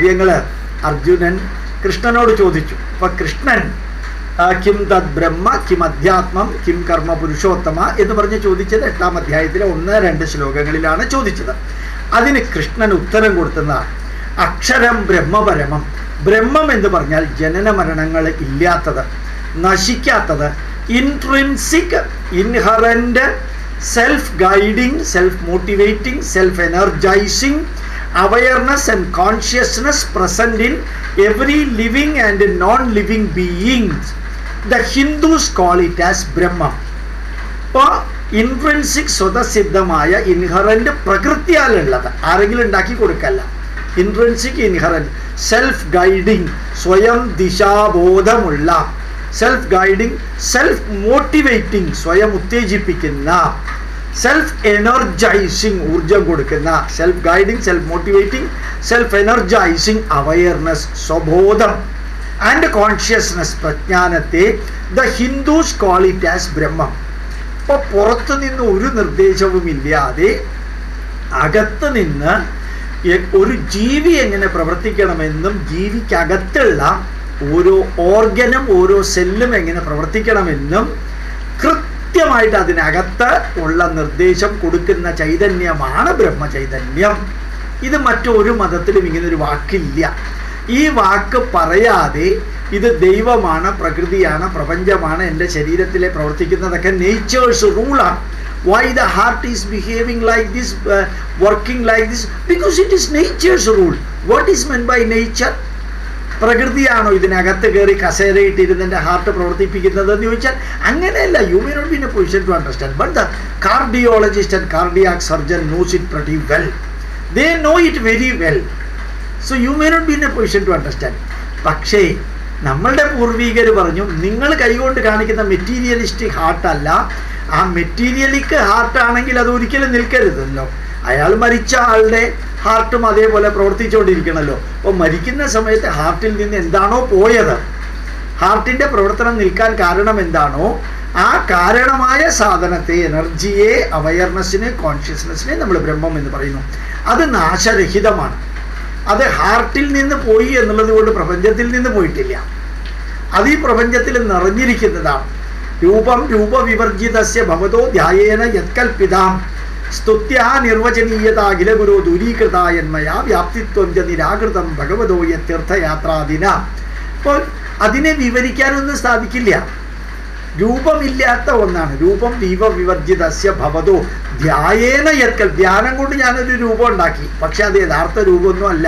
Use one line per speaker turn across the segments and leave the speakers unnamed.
ചോദ്യങ്ങൾ അർജുനൻ കൃഷ്ണനോട് ചോദിച്ചു. അപ്പോൾ കൃഷ്ണൻ കിം തദ് ബ്രഹ്മ കിം അധ്യാത്മം കിം കർമ്മ പുരുഷോത്തമ എന്ന് പറഞ്ഞ് ചോദിച്ചത് 8-ാം അധ്യായത്തിലെ 1-2 ശ്ലോകങ്ങളിലാണ് ചോദിച്ചത്. അതിന് കൃഷ്ണൻ ഉത്തരം കൊടുത്തതാണ് അക്ഷരം ബ്രഹ്മപരമം. ബ്രഹ്മം എന്ന് പറഞ്ഞാൽ ജനന മരണങ്ങൾ ഇല്ലാത്തത്, നശിക്കാത്തത്, intrinsic, inherent, self guiding, self motivating, self energizing, awareness and consciousness present in every living and non-living beings. The Hindus call it as Brahma. അപ്പോൾ ഇൻട്രിൻസിക് സ്വതസിദ്ധമായ ഇൻഹറൻറ്റ് പ്രകൃതിയാലുള്ളത്, ആരെങ്കിലും ഉണ്ടാക്കി കൊടുക്കല്ല. ഇൻട്രിൻസിക് ഇൻഹറൻറ്റ്, സെൽഫ് ഗൈഡിങ്, സ്വയം ദിശാബോധമുള്ള, സെൽഫ് ഗൈഡിങ്, സെൽഫ് മോട്ടിവേറ്റിംഗ്, സ്വയം ഉത്തേജിപ്പിക്കുന്ന, സെൽഫ് എനർജൈസിങ്, ഊർജം കൊടുക്കുന്ന, self guiding, self motivating, self energizing, awareness, സ്വബോധം, ആൻഡ് കോൺഷ്യസ്നെസ്, പ്രജ്ഞാനത്തെ the Hindus call it as Brahmam. അപ്പോൾ പുറത്തു നിന്ന് ഒരു നിർദ്ദേശവും ഇല്ലാതെ അകത്ത് നിന്ന് ഒരു ജീവി എങ്ങനെ പ്രവർത്തിക്കണമെന്നും ജീവിക്കകത്തുള്ള ഓരോ ഓർഗനും ഓരോ സെല്ലും എങ്ങനെ പ്രവർത്തിക്കണമെന്നും കൃത്യമായിട്ട് അതിനകത്ത് ഉള്ള നിർദ്ദേശം കൊടുക്കുന്ന ചൈതന്യമാണ് ബ്രഹ്മചൈതന്യം. ഇത് മറ്റൊരു മതത്തിലും ഇങ്ങനൊരു വാക്കില്ല. ഈ വാക്ക് പറയാതെ ഇത് ദൈവമാണ്, പ്രകൃതിയാണ്, പ്രപഞ്ചമാണ്, എൻ്റെ ശരീരത്തിലെ പ്രവർത്തിക്കുന്നതൊക്കെ നേച്ചേഴ്സ് റൂളാണ്. Why the heart is behaving like this, working like this? Because it is nature's rule. What is meant by nature? പ്രകൃതിയാണോ ഇതിനകത്ത് കയറി കസേരയിട്ടിരുന്ന് എൻ്റെ ഹാർട്ട് പ്രവർത്തിപ്പിക്കുന്നതെന്ന് ചോദിച്ചാൽ അങ്ങനെയല്ല. You may not be in a position to understand, but the cardiologist and cardiac surgeon knows it pretty well. They know it very well. So you may not be in a position to understand. പക്ഷേ നമ്മളുടെ പൂർവികർ പറഞ്ഞു, നിങ്ങൾ കൈകൊണ്ട് കാണിക്കുന്ന materialistic ഹാർട്ടല്ല, ആ മെറ്റീരിയലിക്ക് ഹാർട്ടാണെങ്കിൽ അത് ഒരിക്കലും നിൽക്കരുതല്ലോ. അയാൾ മരിച്ച ആളുടെ ഹാർട്ടും അതേപോലെ പ്രവർത്തിച്ചുകൊണ്ടിരിക്കണമല്ലോ. അപ്പോൾ മരിക്കുന്ന സമയത്ത് ഹാർട്ടിൽ നിന്ന് എന്താണോ പോയത്, ഹാർട്ടിൻ്റെ പ്രവർത്തനം നിൽക്കാൻ കാരണം എന്താണോ ആ കാരണമായ സാധനത്തെ, എനർജിയെ, അവയർനെസ്സിനെ, കോൺഷ്യസ്നെസ്സിനെ നമ്മൾ ബ്രഹ്മം എന്ന് പറയുന്നു. അത് നാശരഹിതമാണ്. അത് ഹാർട്ടിൽ നിന്ന് പോയി എന്നുള്ളത് കൊണ്ട് പ്രപഞ്ചത്തിൽ നിന്ന് പോയിട്ടില്ല. അത് ഈ പ്രപഞ്ചത്തിൽ നിറഞ്ഞിരിക്കുന്നതാണ്. രൂപം രൂപവിവർജിതസ്യ ഭവതോ ധ്യായേന യത്കൽപിതാം സ്തുത്യാ നിർവചനീയത അഖില ഗുരു ദൂരീകൃതായന്മയാ വ്യാപ്തിത്വം ച നിരാകൃതം ഭഗവതോ യത്തീർത്ഥയാത്രാദിന. അപ്പോൾ അതിനെ വിവരിക്കാനൊന്നും സാധിക്കില്ല. രൂപമില്ലാത്ത ഒന്നാണ്. രൂപം ദീപവിവർജിതസ്യ ഭവതോ ധ്യായേന യത്കൽ. ധ്യാനം കൊണ്ട് ഞാനൊരു രൂപം ഉണ്ടാക്കി, പക്ഷെ അത് യഥാർത്ഥ രൂപമൊന്നും അല്ല.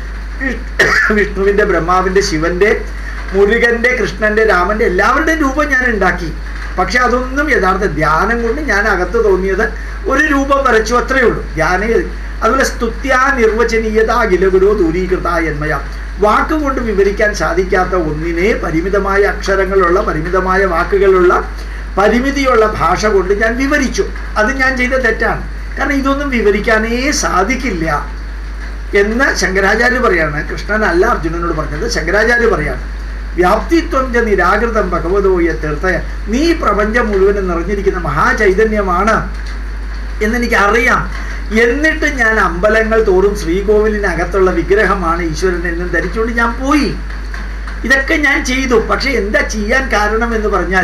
വിഷ്ണുവിൻ്റെ, ബ്രഹ്മാവിൻ്റെ, ശിവൻ്റെ, മുരുകൻ്റെ, കൃഷ്ണൻ്റെ, രാമൻ്റെ എല്ലാവരുടെയും രൂപം ഞാൻ ഉണ്ടാക്കി. പക്ഷെ അതൊന്നും യഥാർത്ഥ ധ്യാനം കൊണ്ട് ഞാൻ അകത്ത് തോന്നിയത് ഒരു രൂപം വരച്ചു, അത്രയേ ഉള്ളൂ. അതുപോലെ സ്തുത്യാ നിർവചനീയത അഖില ഗുരു ദൂരീകൃതായന്മയ. വാക്കുകൊണ്ട് വിവരിക്കാൻ സാധിക്കാത്ത ഒന്നിനെ പരിമിതമായ അക്ഷരങ്ങളുള്ള, പരിമിതമായ വാക്കുകളുള്ള, പരിമിതിയുള്ള ഭാഷ കൊണ്ട് ഞാൻ വിവരിച്ചു. അത് ഞാൻ ചെയ്ത തെറ്റാണ്. കാരണം ഇതൊന്നും വിവരിക്കാനേ സാധിക്കില്ല എന്ന് ശങ്കരാചാര്യ പറയാണ്. കൃഷ്ണനല്ല അർജുനനോട് പറഞ്ഞത്, ശങ്കരാചാര്യ പറയാണ്. വ്യാപ്തിത്വം ച നിരാകൃതം ഭഗവതോ യത്തീർത്ഥയ. നീ പ്രപഞ്ചം മുഴുവനും നിറഞ്ഞിരിക്കുന്ന മഹാചൈതന്യമാണ് എന്നെനിക്കറിയാം. എന്നിട്ട് ഞാൻ അമ്പലങ്ങൾ തോറും ശ്രീകോവിലിനകത്തുള്ള വിഗ്രഹമാണ് ഈശ്വരൻ എന്നും ധരിച്ചുകൊണ്ട് ഞാൻ പോയി. ഇതൊക്കെ ഞാൻ ചെയ്തു. പക്ഷെ എന്താ ചെയ്യാൻ കാരണം എന്ന് പറഞ്ഞാൽ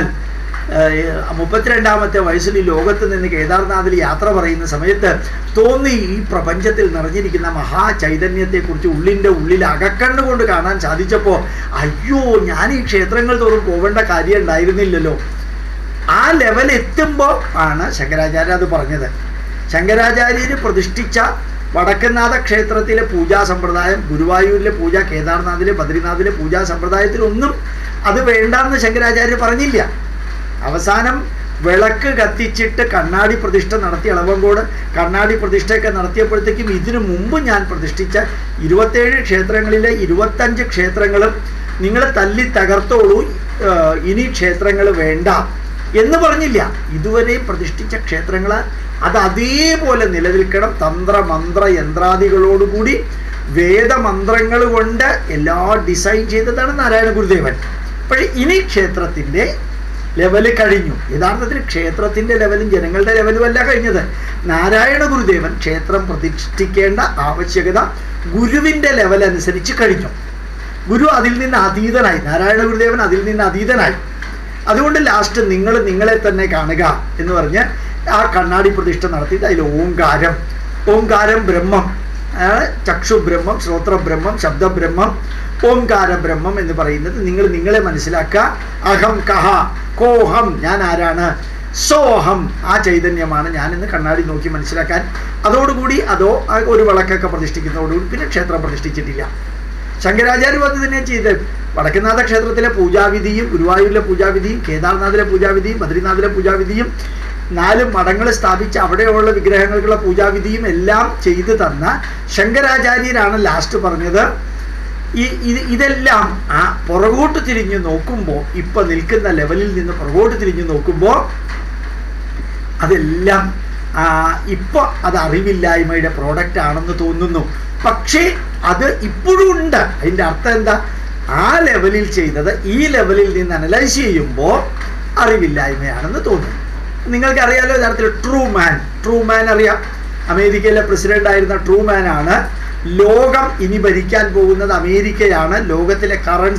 32ാമത്തെ വയസ്സിൽ ഈ ലോകത്ത് നിന്ന് കേദാർനാഥിൽ യാത്ര പറയുന്ന സമയത്ത് തോന്നി ഈ പ്രപഞ്ചത്തിൽ നിറഞ്ഞിരിക്കുന്ന മഹാചൈതന്യത്തെക്കുറിച്ച് ഉള്ളിൻ്റെ ഉള്ളിൽ അകക്കണ്ണുകൊണ്ട് കാണാൻ സാധിച്ചപ്പോൾ അയ്യോ, ഞാൻ ഈ ക്ഷേത്രങ്ങൾ തോറും പോവേണ്ട കാര്യം ഉണ്ടായിരുന്നില്ലല്ലോ. ആ ലെവൽ എത്തുമ്പോൾ ആണ് ശങ്കരാചാര്യ അത് പറഞ്ഞത്. ശങ്കരാചാര്യര് പ്രതിഷ്ഠിച്ച വടക്കനാഥ ക്ഷേത്രത്തിലെ പൂജാ സമ്പ്രദായം, ഗുരുവായൂരിലെ പൂജ, കേദാർനാഥിലെ, ബദ്രിനാഥിലെ പൂജാ സമ്പ്രദായത്തിലൊന്നും അത് വേണ്ടാന്ന് ശങ്കരാചാര്യ പറഞ്ഞില്ല. അവസാനം വിളക്ക് കത്തിച്ചിട്ട് കണ്ണാടി പ്രതിഷ്ഠ നടത്തി. ഇളവങ്കോട് കണ്ണാടി പ്രതിഷ്ഠയൊക്കെ നടത്തിയപ്പോഴത്തേക്കും ഇതിനു മുമ്പ് ഞാൻ പ്രതിഷ്ഠിച്ച 27 ക്ഷേത്രങ്ങളിലെ 25 ക്ഷേത്രങ്ങളും നിങ്ങൾ തല്ലി തകർത്തോളൂ, ഇനി ക്ഷേത്രങ്ങൾ വേണ്ട എന്ന് പറഞ്ഞില്ല. ഇതുവരെ പ്രതിഷ്ഠിച്ച ക്ഷേത്രങ്ങൾ അത് അതേപോലെ നിലനിൽക്കണം. തന്ത്രമന്ത്ര യന്ത്രാദികളോടുകൂടി വേദമന്ത്രങ്ങൾ കൊണ്ട് എല്ലാം ഡിസൈൻ ചെയ്തതാണ് നാരായണ ഗുരുദേവൻ. പക്ഷേ ഇനി ക്ഷേത്രത്തിൻ്റെ ലെവല് കഴിഞ്ഞു. യഥാർത്ഥത്തിൽ ക്ഷേത്രത്തിൻ്റെ ലെവലും ജനങ്ങളുടെ ലെവലും അല്ല കഴിഞ്ഞത്. നാരായണ ഗുരുദേവൻ ക്ഷേത്രം പ്രതിഷ്ഠിക്കേണ്ട ആവശ്യകത ഗുരുവിൻ്റെ ലെവൽ അനുസരിച്ച് കഴിഞ്ഞു. ഗുരു അതിൽ നിന്ന് അതീതനായി, നാരായണ ഗുരുദേവൻ അതിൽ നിന്ന് അതീതനായി. അതുകൊണ്ട് ലാസ്റ്റ് നിങ്ങൾ നിങ്ങളെ തന്നെ കാണുക എന്ന് പറഞ്ഞ് ആ കണ്ണാടി പ്രതിഷ്ഠ നടത്തിയിട്ട് അതിൽ ഓംകാരം ബ്രഹ്മം, ചക്ഷുബ്രഹ്മം, ശ്രോത്രബ്രഹ്മം, ശബ്ദബ്രഹ്മം, ഓംകാര ബ്രഹ്മം എന്ന് പറയുന്നത് നിങ്ങൾ നിങ്ങളെ മനസ്സിലാക്കുക. അഹം കഹ കോഹം, ഞാൻ ആരാണ്, സോഹം ആ ചൈതന്യമാണ് ഞാനെന്ന് കണ്ണാടി നോക്കി മനസ്സിലാക്കാൻ. അതോടുകൂടി ഒരു വിളക്കൊക്കെ പ്രതിഷ്ഠിക്കുന്നതോടുകൂടി പിന്നെ ക്ഷേത്രം പ്രതിഷ്ഠിച്ചിട്ടില്ല. ശങ്കരാചാര്യ അത് തന്നെ ചെയ്ത് വടക്കുന്നാഥ ക്ഷേത്രത്തിലെ പൂജാവിധിയും ഗുരുവായൂരിലെ പൂജാവിധിയും കേദാർനാഥിലെ പൂജാവിധിയും ബദ്രിനാഥിലെ പൂജാവിധിയും 4 മഠങ്ങൾ സ്ഥാപിച്ച് അവിടെയുള്ള വിഗ്രഹങ്ങൾക്കുള്ള പൂജാവിധിയും എല്ലാം ചെയ്തു തന്ന ശങ്കരാചാര്യരാണ് ലാസ്റ്റ് പറഞ്ഞത് ഇതെല്ലാം ആ പുറകോട്ട് തിരിഞ്ഞു നോക്കുമ്പോൾ, ഇപ്പൊ നിൽക്കുന്ന ലെവലിൽ നിന്ന് പുറകോട്ട് തിരിഞ്ഞു നോക്കുമ്പോൾ അതെല്ലാം ഇപ്പോൾ അത് അറിവില്ലായ്മയുടെ പ്രോഡക്റ്റ് ആണെന്ന് തോന്നുന്നു. പക്ഷേ അത് ഇപ്പോഴും ഉണ്ട്. അതിൻ്റെ അർത്ഥം എന്താ? ആ ലെവലിൽ ചെയ്തത് ഈ ലെവലിൽ നിന്ന് അനലൈസ് ചെയ്യുമ്പോൾ അറിവില്ലായ്മയാണെന്ന് തോന്നുന്നു. നിങ്ങൾക്കറിയാലോ യഥാർത്ഥത്തിൽ ട്രൂമാൻ അറിയാം. അമേരിക്കയിലെ പ്രസിഡന്റ് ആയിരുന്ന ട്രൂമാൻ ആണ്. ലോകം ഇനി ഭരിക്കാൻ പോകുന്നത് അമേരിക്കയാണ്. ലോകത്തിലെ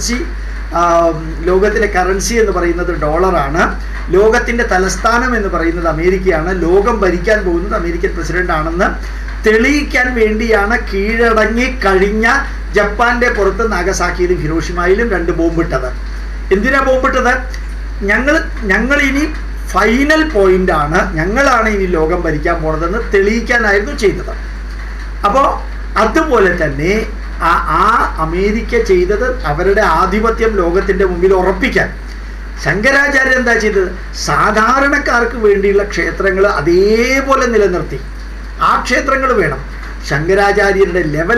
കറൻസി എന്ന് പറയുന്നത് ഡോളറാണ്. ലോകത്തിൻ്റെ തലസ്ഥാനം എന്ന് പറയുന്നത് അമേരിക്കയാണ്. ലോകം ഭരിക്കാൻ പോകുന്നത് അമേരിക്കൻ പ്രസിഡന്റ് ആണെന്ന് തെളിയിക്കാൻ വേണ്ടിയാണ് കീഴടങ്ങി കഴിഞ്ഞ ജപ്പാന്റെ പുറത്ത് നാഗസാക്കിയിലും ഹിരോഷിമയിലും 2 ബോംബിട്ടത്. എന്തിനാ ബോംബിട്ടത്? ഞങ്ങൾ ഇനി ഫൈനൽ പോയിന്റാണ്, ഞങ്ങളാണ് ഇനി ലോകം ഭരിക്കാൻ പോണതെന്ന് തെളിയിക്കാനായിരുന്നു ചെയ്തത്. അപ്പോൾ അതുപോലെ തന്നെ ആ അമേരിക്ക ചെയ്തത് അവരുടെ ആധിപത്യം ലോകത്തിൻ്റെ മുമ്പിൽ ഉറപ്പിക്കാൻ. ശങ്കരാചാര്യ എന്താ ചെയ്തത്? സാധാരണക്കാർക്ക് വേണ്ടിയുള്ള ക്ഷേത്രങ്ങൾ അതേപോലെ നിലനിർത്തി. ആ ക്ഷേത്രങ്ങൾ വേണം. ശങ്കരാചാര്യരുടെ ലെവൽ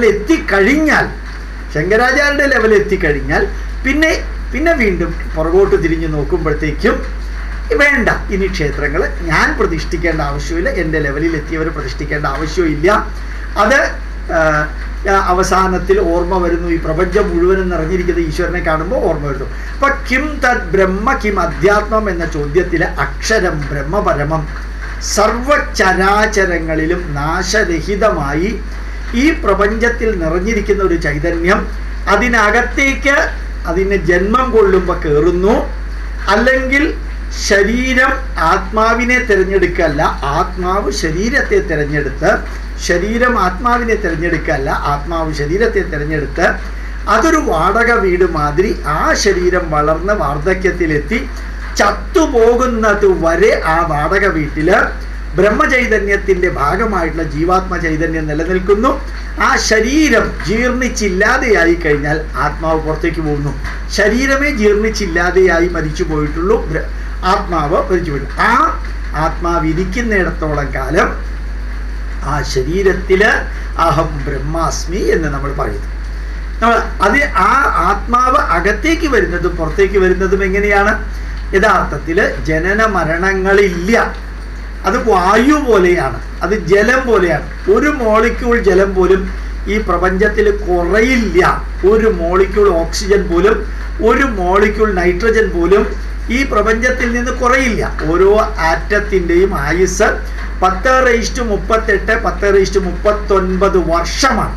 എത്തിക്കഴിഞ്ഞാൽ പിന്നെ വീണ്ടും പുറകോട്ട് തിരിഞ്ഞു നോക്കുമ്പോഴത്തേക്കും വേണ്ട, ഇനി ക്ഷേത്രങ്ങൾ ഞാൻ പ്രതിഷ്ഠിക്കേണ്ട ആവശ്യമില്ല, എൻ്റെ ലെവലിൽ എത്തിയവർ പ്രതിഷ്ഠിക്കേണ്ട ആവശ്യമില്ല. അത് അവസാനത്തിൽ ഓർമ്മ വരുന്നു. ഈ പ്രപഞ്ചം മുഴുവനും നിറഞ്ഞിരിക്കുന്ന ഈശ്വരനെ കാണുമ്പോൾ ഓർമ്മ വരുന്നു. അപ്പൊ കിം തത് ബ്രഹ്മ കിം അധ്യാത്മം എന്ന ചോദ്യത്തിലെ അക്ഷരം ബ്രഹ്മപരമം സർവചരാചരങ്ങളിലും നാശരഹിതമായി ഈ പ്രപഞ്ചത്തിൽ നിറഞ്ഞിരിക്കുന്ന ഒരു ചൈതന്യം അതിനകത്തേക്ക് അതിന് ജന്മം കൊള്ളുമ്പോൾ കയറുന്നു. അല്ലെങ്കിൽ ശരീരം ആത്മാവിനെ തിരഞ്ഞെടുക്കല്ല, ആത്മാവ് ശരീരത്തെ തിരഞ്ഞെടുത്ത്, ശരീരം ആത്മാവിനെ തിരഞ്ഞെടുക്കല്ല, ആത്മാവ് ശരീരത്തെ തിരഞ്ഞെടുത്ത് അതൊരു വാടക വീട് മാതിരി ആ ശരീരം വളർന്ന് വാർദ്ധക്യത്തിലെത്തി ചത്തുപോകുന്നത് വരെ ആ വാടക വീട്ടിൽ ബ്രഹ്മചൈതന്യത്തിൻ്റെ ഭാഗമായിട്ടുള്ള ജീവാത്മ ചൈതന്യം നിലനിൽക്കുന്നു. ആ ശരീരം ജീർണിച്ചില്ലാതെയായി കഴിഞ്ഞാൽ ആത്മാവ് പുറത്തേക്ക് പോകുന്നു. ശരീരമേ ജീർണിച്ചില്ലാതെയായി മരിച്ചു പോയിട്ടുള്ളൂ, ആത്മാവ് മരിച്ചു പോയിട്ടു. ആ ആത്മാവ് ഇരിക്കുന്നിടത്തോളം കാലം ആ ശരീരത്തിൽ അഹം ബ്രഹ്മാസ്മി എന്ന് നമ്മൾ പറയുന്നു. അത് ആ ആത്മാവ് അകത്തേക്ക് വരുന്നതും പുറത്തേക്ക് വരുന്നതും എങ്ങനെയാണ്? യഥാർത്ഥത്തിൽ ജനന മരണങ്ങളില്ല. അത് വായു പോലെയാണ്, അത് ജലം പോലെയാണ്. ഒരു മോളിക്യൂൾ ജലം പോലും ഈ പ്രപഞ്ചത്തിൽ കുറയില്ല. ഒരു മോളിക്യൂൾ ഓക്സിജൻ പോലും, ഒരു മോളിക്യൂൾ നൈട്രജൻ പോലും ഈ പ്രപഞ്ചത്തിൽ നിന്ന് കുറയില്ല. ഓരോ ആറ്റത്തിൻ്റെയും ആയുസ് 10:38 10:39 വർഷമാണ്.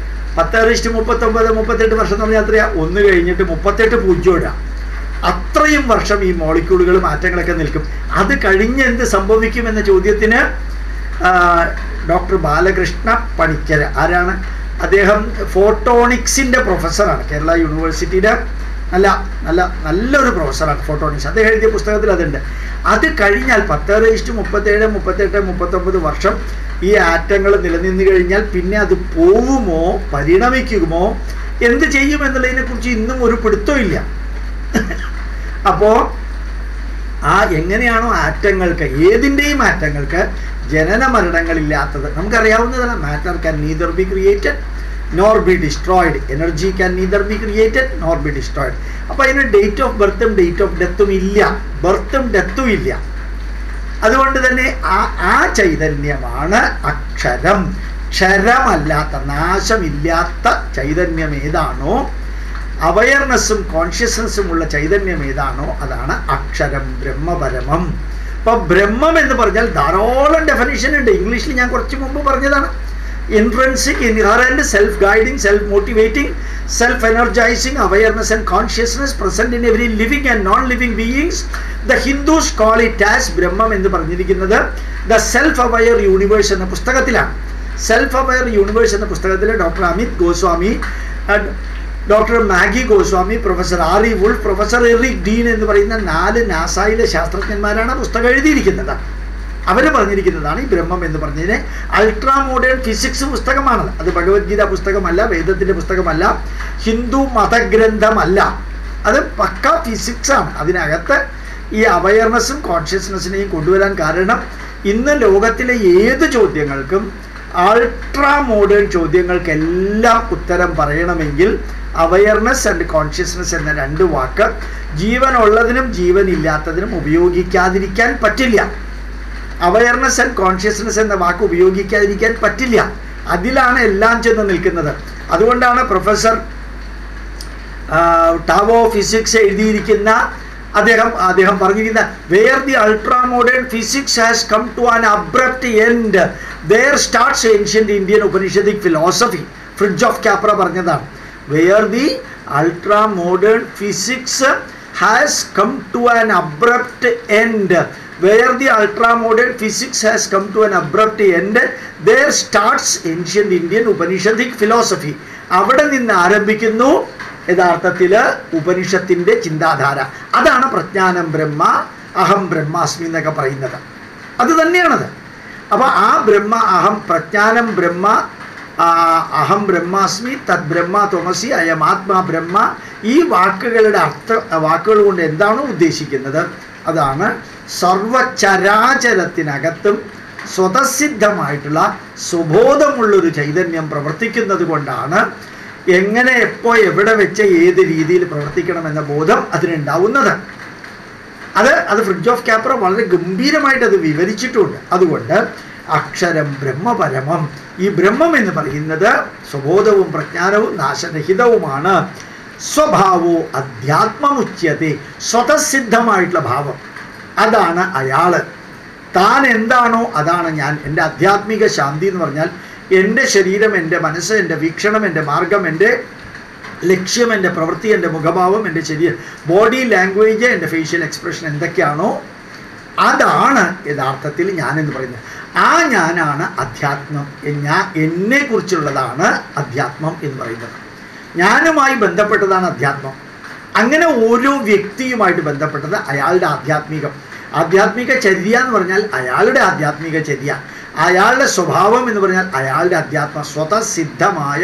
10:39 വർഷം എന്ന് പറഞ്ഞാൽ എത്രയാ? 1 കഴിഞ്ഞിട്ട് 38 പൂജ്യം ഇടാം. അത്രയും വർഷം ഈ മോളിക്യൂളുകളും ആറ്റങ്ങളൊക്കെ നിൽക്കും. അത് കഴിഞ്ഞ് എന്ത് സംഭവിക്കുമെന്ന ചോദ്യത്തിന് ഡോക്ടർ ബാലകൃഷ്ണ പണിക്കർ, ആരാണ് അദ്ദേഹം? ഫോട്ടോണിക്സിൻ്റെ പ്രൊഫസറാണ്. കേരള യൂണിവേഴ്സിറ്റിയുടെ നല്ലൊരു പ്രൊഫസറാണ് ഫോട്ടോണിക്സ്. അദ്ദേഹം എഴുതിയ പുസ്തകത്തിൽ അതുണ്ട്. അത് കഴിഞ്ഞാൽ 10:37 38 വർഷം ഈ ആറ്റങ്ങൾ നിലനിന്ന് കഴിഞ്ഞാൽ പിന്നെ അത് പോവുമോ, പരിണമിക്കുമോ, എന്ത് ചെയ്യുമെന്നുള്ളതിനെ കുറിച്ച് ഇന്നും ഒരു പിടുത്തമില്ല. അപ്പോൾ എങ്ങനെയാണോ ആറ്റങ്ങൾക്ക്, ഏതിൻ്റെയും ആറ്റങ്ങൾക്ക് ജനന മരണങ്ങളില്ലാത്തത് നമുക്കറിയാവുന്നതാണ്. Matter can neither be created nor be destroyed, energy can neither be created nor be destroyed. അപ്പോൾ അതിന് ഡേറ്റ് ഓഫ് ബർത്തും ഡേറ്റ് ഓഫ് ഡെത്തും ഇല്ല, ബർത്തും ഡെത്തും ഇല്ല. അതുകൊണ്ട് തന്നെ ആ ചൈതന്യമാണ് അക്ഷരം. ക്ഷരമല്ലാത്ത, നാശമില്ലാത്ത ചൈതന്യം ഏതാണോ, അവയർനെസ്സും കോൺഷ്യസ്നസ്സും ഉള്ള ചൈതന്യം ഏതാണോ അതാണ് അക്ഷരം, ബ്രഹ്മപരമം. അപ്പോൾ ബ്രഹ്മം എന്ന് പറഞ്ഞാൽ ധാരാളം ഡെഫിനിഷൻ ഉണ്ട്. ഇംഗ്ലീഷിൽ ഞാൻ കുറച്ച് മുമ്പ് പറഞ്ഞതാണ്. intrinsic, inherent, self-guiding, self-motivating, self-energizing awareness and consciousness present in every living and non-living beings. The Hindus call it as Brahman എന്ന് പറഞ്ഞിരിക്കുന്നത് The Self-Aware Universe എന്ന പുസ്തകത്തിലാണ്. Self-Aware Universe എന്ന പുസ്തകത്തിൽ doctor Amit Goswami, doctor Maggie Goswami, professor R E. Wolf, professor Eric Dean എന്ന് പറയുന്ന 4 നാസായിലെ ശാസ്ത്രജ്ഞന്മാരാണ് പുസ്തകം എഴുതിയിരിക്കുന്നത്. അവർ പറഞ്ഞിരിക്കുന്നതാണ് ഈ ബ്രഹ്മം എന്ന് പറഞ്ഞതിന് അൾട്രാ മോഡേൺ ഫിസിക്സ് പുസ്തകമാണത്. അത് ഭഗവത്ഗീത പുസ്തകമല്ല, വേദത്തിൻ്റെ പുസ്തകമല്ല, ഹിന്ദു മതഗ്രന്ഥമല്ല, അത് പക്ക ഫിസിക്സാണ്. അതിനകത്ത് ഈ അവയർനെസ്സും കോൺഷ്യസ്നെസ്സിനെയും കൊണ്ടുവരാൻ കാരണം ഇന്ന് ലോകത്തിലെ ഏത് ചോദ്യങ്ങൾക്കും, അൾട്രാ മോഡേൺ ചോദ്യങ്ങൾക്കെല്ലാം ഉത്തരം പറയണമെങ്കിൽ അവയർനെസ് ആൻഡ് കോൺഷ്യസ്നെസ് എന്ന 2 വാക്ക് ജീവനുള്ളതിനും ജീവനില്ലാത്തതിനും ഉപയോഗിക്കാതിരിക്കാൻ പറ്റില്ല. അവയർനെസ് ആൻഡ് കോൺഷ്യസ്നെസ് എന്ന വാക്ക് ഉപയോഗിക്കാതിരിക്കാൻ പറ്റില്ല. അതിലാണ് എല്ലാം ചെന്ന് നിൽക്കുന്നത്. അതുകൊണ്ടാണ് പ്രൊഫസർ ടാവോ ഫിസിക്സ് എഴുതിയിരിക്കുന്ന അദ്ദേഹം പറഞ്ഞിരിക്കുന്ന where the ultra modern physics has come to an abrupt end, there starts ancient Indian Upanishadic philosophy. Fridge of Capra പറഞ്ഞതാണ്. Where the ultra modern physics has come to an abrupt end, where the ultra modern physics has come to an abrupt end, there starts ancient Indian Upanishadic philosophy. അവിടെ നിന്ന് ആരംഭിക്കുന്നു യഥാർത്ഥത്തിൽ ഉപനിഷത്തിൻ്റെ ചിന്താധാര. അതാണ് പ്രജ്ഞാനം ബ്രഹ്മ, അഹം ബ്രഹ്മാസ്മി എന്നൊക്കെ പറയുന്നത്. അത് തന്നെയാണത്. അപ്പോൾ ആ ബ്രഹ്മ, അഹം, പ്രജ്ഞാനം ബ്രഹ്മ, അഹം ബ്രഹ്മാസ്മി, തദ് ബ്രഹ്മ ത്വമസി, അയം ആത്മാ ബ്രഹ്മ, ഈ വാക്കുകളുടെ വാക്കുകൾ കൊണ്ട് എന്താണോ ഉദ്ദേശിക്കുന്നത് അതാണ് സർവചരാചരത്തിനകത്തും സ്വതസിദ്ധമായിട്ടുള്ള സുബോധമുള്ളൊരു ചൈതന്യം പ്രവർത്തിക്കുന്നത് കൊണ്ടാണ് എങ്ങനെ, എപ്പോൾ, എവിടെ വെച്ച്, ഏത് രീതിയിൽ പ്രവർത്തിക്കണമെന്ന ബോധം അതിനുണ്ടാവുന്നത്. അത് ഫ്രിഡ്ജ് ഓഫ് ക്യാപ്ര വളരെ ഗംഭീരമായിട്ട് അത് വിവരിച്ചിട്ടുണ്ട്. അതുകൊണ്ട് അക്ഷരം ബ്രഹ്മപരമം, ഈ ബ്രഹ്മം എന്ന് പറയുന്നത് സ്വബോധവും പ്രജ്ഞാനവും നാശരഹിതവുമാണ്. സ്വഭാവോ അധ്യാത്മമുച്യത്തെ, സ്വതസിദ്ധമായിട്ടുള്ള ഭാവം, അതാണ് അയാൾ. താൻ എന്താണോ അതാണ് ഞാൻ. എൻ്റെ ആധ്യാത്മിക ശാന്തി എന്ന് പറഞ്ഞാൽ എൻ്റെ ശരീരം, എൻ്റെ മനസ്സ്, എൻ്റെ വീക്ഷണം, എൻ്റെ മാർഗം, എൻ്റെ ലക്ഷ്യം, എൻ്റെ പ്രവൃത്തി, എൻ്റെ മുഖഭാവം, എൻ്റെ ശരീരം, ബോഡി ലാംഗ്വേജ്, എൻ്റെ ഫേഷ്യൽ എക്സ്പ്രഷൻ എന്തൊക്കെയാണോ അതാണ് യഥാർത്ഥത്തിൽ ഞാനെന്ന് പറയുന്നത്. ആ ഞാനാണ് അധ്യാത്മം. എന്നെക്കുറിച്ചുള്ളതാണ് അധ്യാത്മം എന്ന് പറയുന്നത്. ഞാനുമായി ബന്ധപ്പെട്ടതാണ് അധ്യാത്മം. അങ്ങനെ ഓരോ വ്യക്തിയുമായിട്ട് ബന്ധപ്പെട്ടത് അയാളുടെ ആധ്യാത്മിക ചര്യ എന്ന് പറഞ്ഞാൽ അയാളുടെ ആധ്യാത്മിക ചര്യ, അയാളുടെ സ്വഭാവം എന്ന് പറഞ്ഞാൽ അയാളുടെ അധ്യാത്മ സ്വതസിദ്ധമായ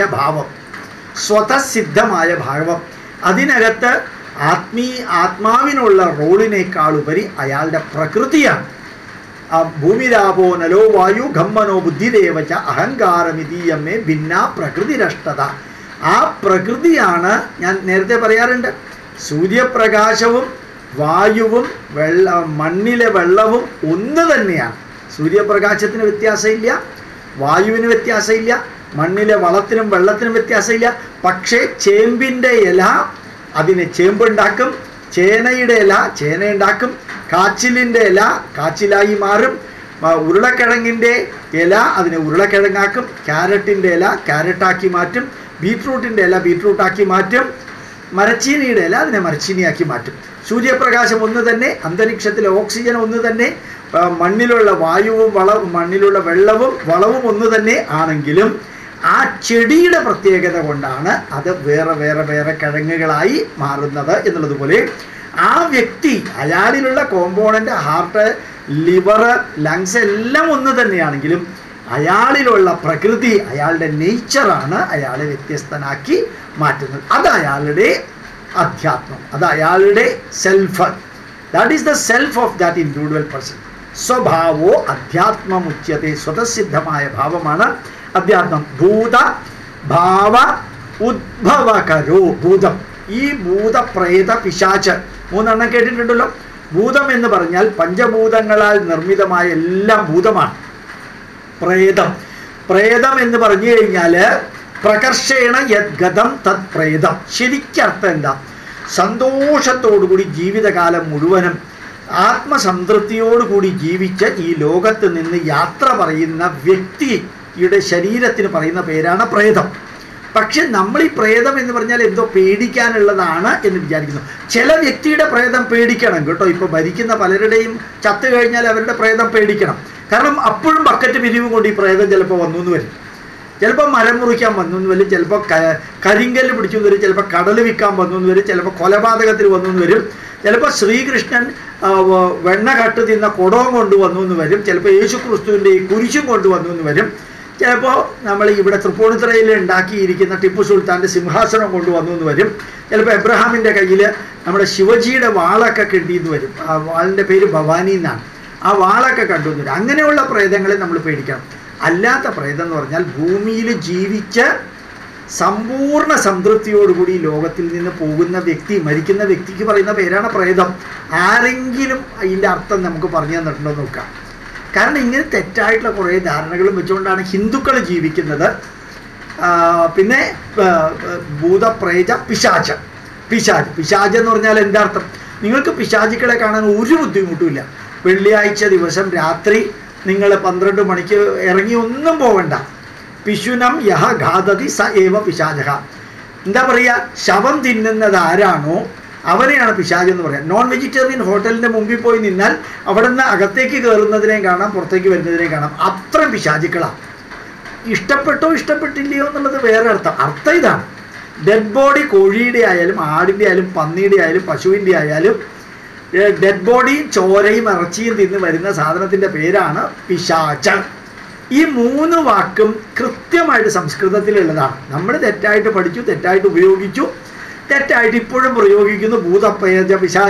ഭാവം. അതിനകത്ത് ആത്മാവിനുള്ള റോളിനേക്കാളുപരി അയാളുടെ പ്രകൃതിയാണ്. ഭൂമിരാപോ നലോ വായു ഖമ്മനോ ബുദ്ധിദേവച അഹങ്കാരമിതീയമ്മേ ഭിന്ന പ്രകൃതിരഷ്ടത. ആ പ്രകൃതിയാണ് ഞാൻ നേരത്തെ പറയാറുണ്ട്. സൂര്യപ്രകാശവും വായുവും മണ്ണിലെ വെള്ളവും ഒന്ന് തന്നെയാണ്. സൂര്യപ്രകാശത്തിന് വ്യത്യാസമില്ല, വായുവിന് വ്യത്യാസമില്ല, മണ്ണിലെ വളത്തിനും വെള്ളത്തിനും വ്യത്യാസമില്ല. പക്ഷേ ചേമ്പിൻ്റെ ഇല അതിന് ചേമ്പുണ്ടാക്കും, ചേനയുടെ ഇല ചേനയുണ്ടാക്കും, കാച്ചിലിൻ്റെ ഇല കാച്ചിലായി മാറും, ഉരുളക്കിഴങ്ങിൻ്റെ ഇല അതിനെ ഉരുളക്കിഴങ്ങാക്കും, ക്യാരറ്റിൻ്റെ ഇല ക്യാരറ്റാക്കി മാറ്റും, ബീട്രൂട്ടിൻ്റെ ഇല ബീട്രൂട്ടാക്കി മാറ്റും, മരച്ചീനിയുടെ ഇല അതിനെ മരച്ചീനിയാക്കി മാറ്റും. സൂര്യപ്രകാശം ഒന്ന് തന്നെ, അന്തരീക്ഷത്തിലെ ഓക്സിജൻ ഒന്ന് തന്നെ, മണ്ണിലുള്ള വായുവും മണ്ണിലുള്ള വെള്ളവും വളവും ഒന്ന് തന്നെ ആണെങ്കിലും ആ ചെടിയുടെ പ്രത്യേകത കൊണ്ടാണ് അത് വേറെ വേറെ വേറെ കിഴങ്ങുകളായി മാറുന്നത് എന്നുള്ളതുപോലെ ആ വ്യക്തി, അയാളിലുള്ള കോമ്പോണൻ്റ്, ഹാർട്ട്, ലിവർ, ലങ്സ് എല്ലാം ഒന്ന് തന്നെയാണെങ്കിലും അയാളിലുള്ള പ്രകൃതി, അയാളുടെ നേച്ചറാണ് അയാളെ വ്യത്യസ്തനാക്കി മാറ്റുന്നത്. അത് അയാളുടെ അധ്യാത്മം, അത് അയാളുടെ self. That is the self of that individual person. സ്വഭാവോ അധ്യാത്മമുച്യത്തെ, സ്വതസിദ്ധമായ ഭാവമാണ് അധ്യാത്മം. ഭൂത ഭാവ ഉദ്ഭവകരോ, ഭൂതം. ഈ ഭൂതപ്രേത പിശാച് 3 എണ്ണം കേട്ടിട്ടുണ്ടല്ലോ. ഭൂതം എന്ന് പറഞ്ഞാൽ പഞ്ചഭൂതങ്ങളാൽ നിർമ്മിതമായ എല്ലാം ഭൂതമാണ്. പ്രേതം എന്ന് പറഞ്ഞു കഴിഞ്ഞാൽ പ്രകർഷേണ യദ്ഗതം തത് പ്രേതം. ശരിക്കർത്ഥം എന്താ? സന്തോഷത്തോടുകൂടി ജീവിതകാലം മുഴുവനും ആത്മസംതൃപ്തിയോടുകൂടി ജീവിച്ച് ഈ ലോകത്ത് നിന്ന് യാത്ര പറയുന്ന വ്യക്തി യുടെ ശരീരത്തിന് പറയുന്ന പേരാണ് പ്രേതം. പക്ഷെ നമ്മൾ ഈ പ്രേതം എന്ന് പറഞ്ഞാൽ എന്തോ പേടിക്കാനുള്ളതാണ് എന്ന് വിചാരിക്കുന്നു. ചില വ്യക്തിയുടെ പ്രേതം പേടിക്കണം കേട്ടോ. ഇപ്പോൾ ഭരിക്കുന്ന പലരുടെയും ചത്തു കഴിഞ്ഞാൽ അവരുടെ പ്രേതം പേടിക്കണം. കാരണം അപ്പോഴും ബക്കറ്റ് പിരിവും കൊണ്ട് ഈ പ്രേതം ചിലപ്പോൾ വന്നു എന്ന് വരും, ചിലപ്പോൾ മരം മുറിക്കാൻ വന്നു എന്ന് വരും, ചിലപ്പോൾ കരിങ്കല്ല് പിടിച്ചു എന്ന് വരും, ചിലപ്പോൾ കടൽ വിൽക്കാൻ വന്നു എന്ന് വരും, ചിലപ്പോൾ കൊലപാതകത്തിൽ വന്നു എന്ന് വരും, ചിലപ്പോൾ ശ്രീകൃഷ്ണൻ വെണ്ണ കട്ട് തിന്ന കുടവും കൊണ്ടുവന്നു എന്ന് വരും, ചിലപ്പോൾ യേശു ക്രിസ്തുവിൻ്റെ ഈ കുരിശും കൊണ്ടുവന്നു എന്ന് വരും, ചിലപ്പോൾ നമ്മൾ ഇവിടെ തൃപ്പൂണിത്തുറയിൽ ഉണ്ടാക്കിയിരിക്കുന്ന ടിപ്പു സുൽത്താൻ്റെ സിംഹാസനം കൊണ്ടുവന്നു എന്ന് വരും, ചിലപ്പോൾ എബ്രഹാമിൻ്റെ കയ്യിൽ നമ്മുടെ ശിവജിയുടെ വാളൊക്കെ കിട്ടിയെന്ന് വരും. ആ വാളിൻ്റെ പേര് ഭവാനി എന്നാണ്. ആ വാളൊക്കെ കണ്ടുവന്നു വരും. അങ്ങനെയുള്ള പ്രേതങ്ങളെ നമ്മൾ പേടിക്കണം. അല്ലാത്ത പ്രേതം എന്ന് പറഞ്ഞാൽ ഭൂമിയിൽ ജീവിച്ച് സമ്പൂർണ്ണ സംതൃപ്തിയോടുകൂടി ലോകത്തിൽ നിന്ന് പോകുന്ന വ്യക്തി, മരിക്കുന്ന വ്യക്തിക്ക് പറയുന്ന പേരാണ് പ്രേതം. ആരെങ്കിലും അതിൻ്റെ അർത്ഥം നമുക്ക് പറഞ്ഞു തന്നിട്ടുണ്ടോ നോക്കാം. കാരണം ഇങ്ങനെ തെറ്റായിട്ടുള്ള കുറേ ധാരണകളും വെച്ചുകൊണ്ടാണ് ഹിന്ദുക്കൾ ജീവിക്കുന്നത്. പിന്നെ ഭൂതപ്രേത പിശാച്. പിശാച് എന്ന് പറഞ്ഞാൽ എന്താ അർത്ഥം? നിങ്ങൾക്ക് പിശാചുക്കളെ കാണാൻ ഒരു ബുദ്ധിമുട്ടുമില്ല. വെള്ളിയാഴ്ച ദിവസം രാത്രി നിങ്ങൾ 12 മണിക്ക് ഇറങ്ങി ഒന്നും പോകണ്ട. പിശുനം യഹ ഘാതതി സ ഏവ പിശാചഹ. എന്താ പറയുക? ശവം തിന്നുന്നത് ആരാണോ അവനെയാണ് പിശാച് എന്ന് പറയാം. നോൺ വെജിറ്റേറിയൻ ഹോട്ടലിൻ്റെ മുമ്പിൽ പോയി നിന്നാൽ അവിടെ നിന്ന് അകത്തേക്ക് കയറുന്നതിനെയും കാണാം, പുറത്തേക്ക് വരുന്നതിനെയും കാണാം. അത്രയും പിശാചുക്കളാണ്. ഇഷ്ടപ്പെട്ടോ ഇഷ്ടപ്പെട്ടില്ലയോ എന്നുള്ളത് വേറെ അർത്ഥം ഇതാണ്. ഡെഡ് ബോഡി കോഴിയുടെ ആയാലും ആടിൻ്റെ ആയാലും പന്നിയുടെ ആയാലും പശുവിൻ്റെ ആയാലും ഡെഡ് ബോഡിയും ചോരയും ഇറച്ചിയും തിന്ന് വരുന്ന സാധനത്തിൻ്റെ പേരാണ് പിശാച്. ഈ 3 വാക്കും കൃത്യമായിട്ട് സംസ്കൃതത്തിലുള്ളതാണ്. നമ്മൾ തെറ്റായിട്ട് പഠിച്ചു, തെറ്റായിട്ട് ഉപയോഗിച്ചു, തെറ്റായിട്ട് ഇപ്പോഴും പ്രയോഗിക്കുന്നു. ഭൂതപ്രേത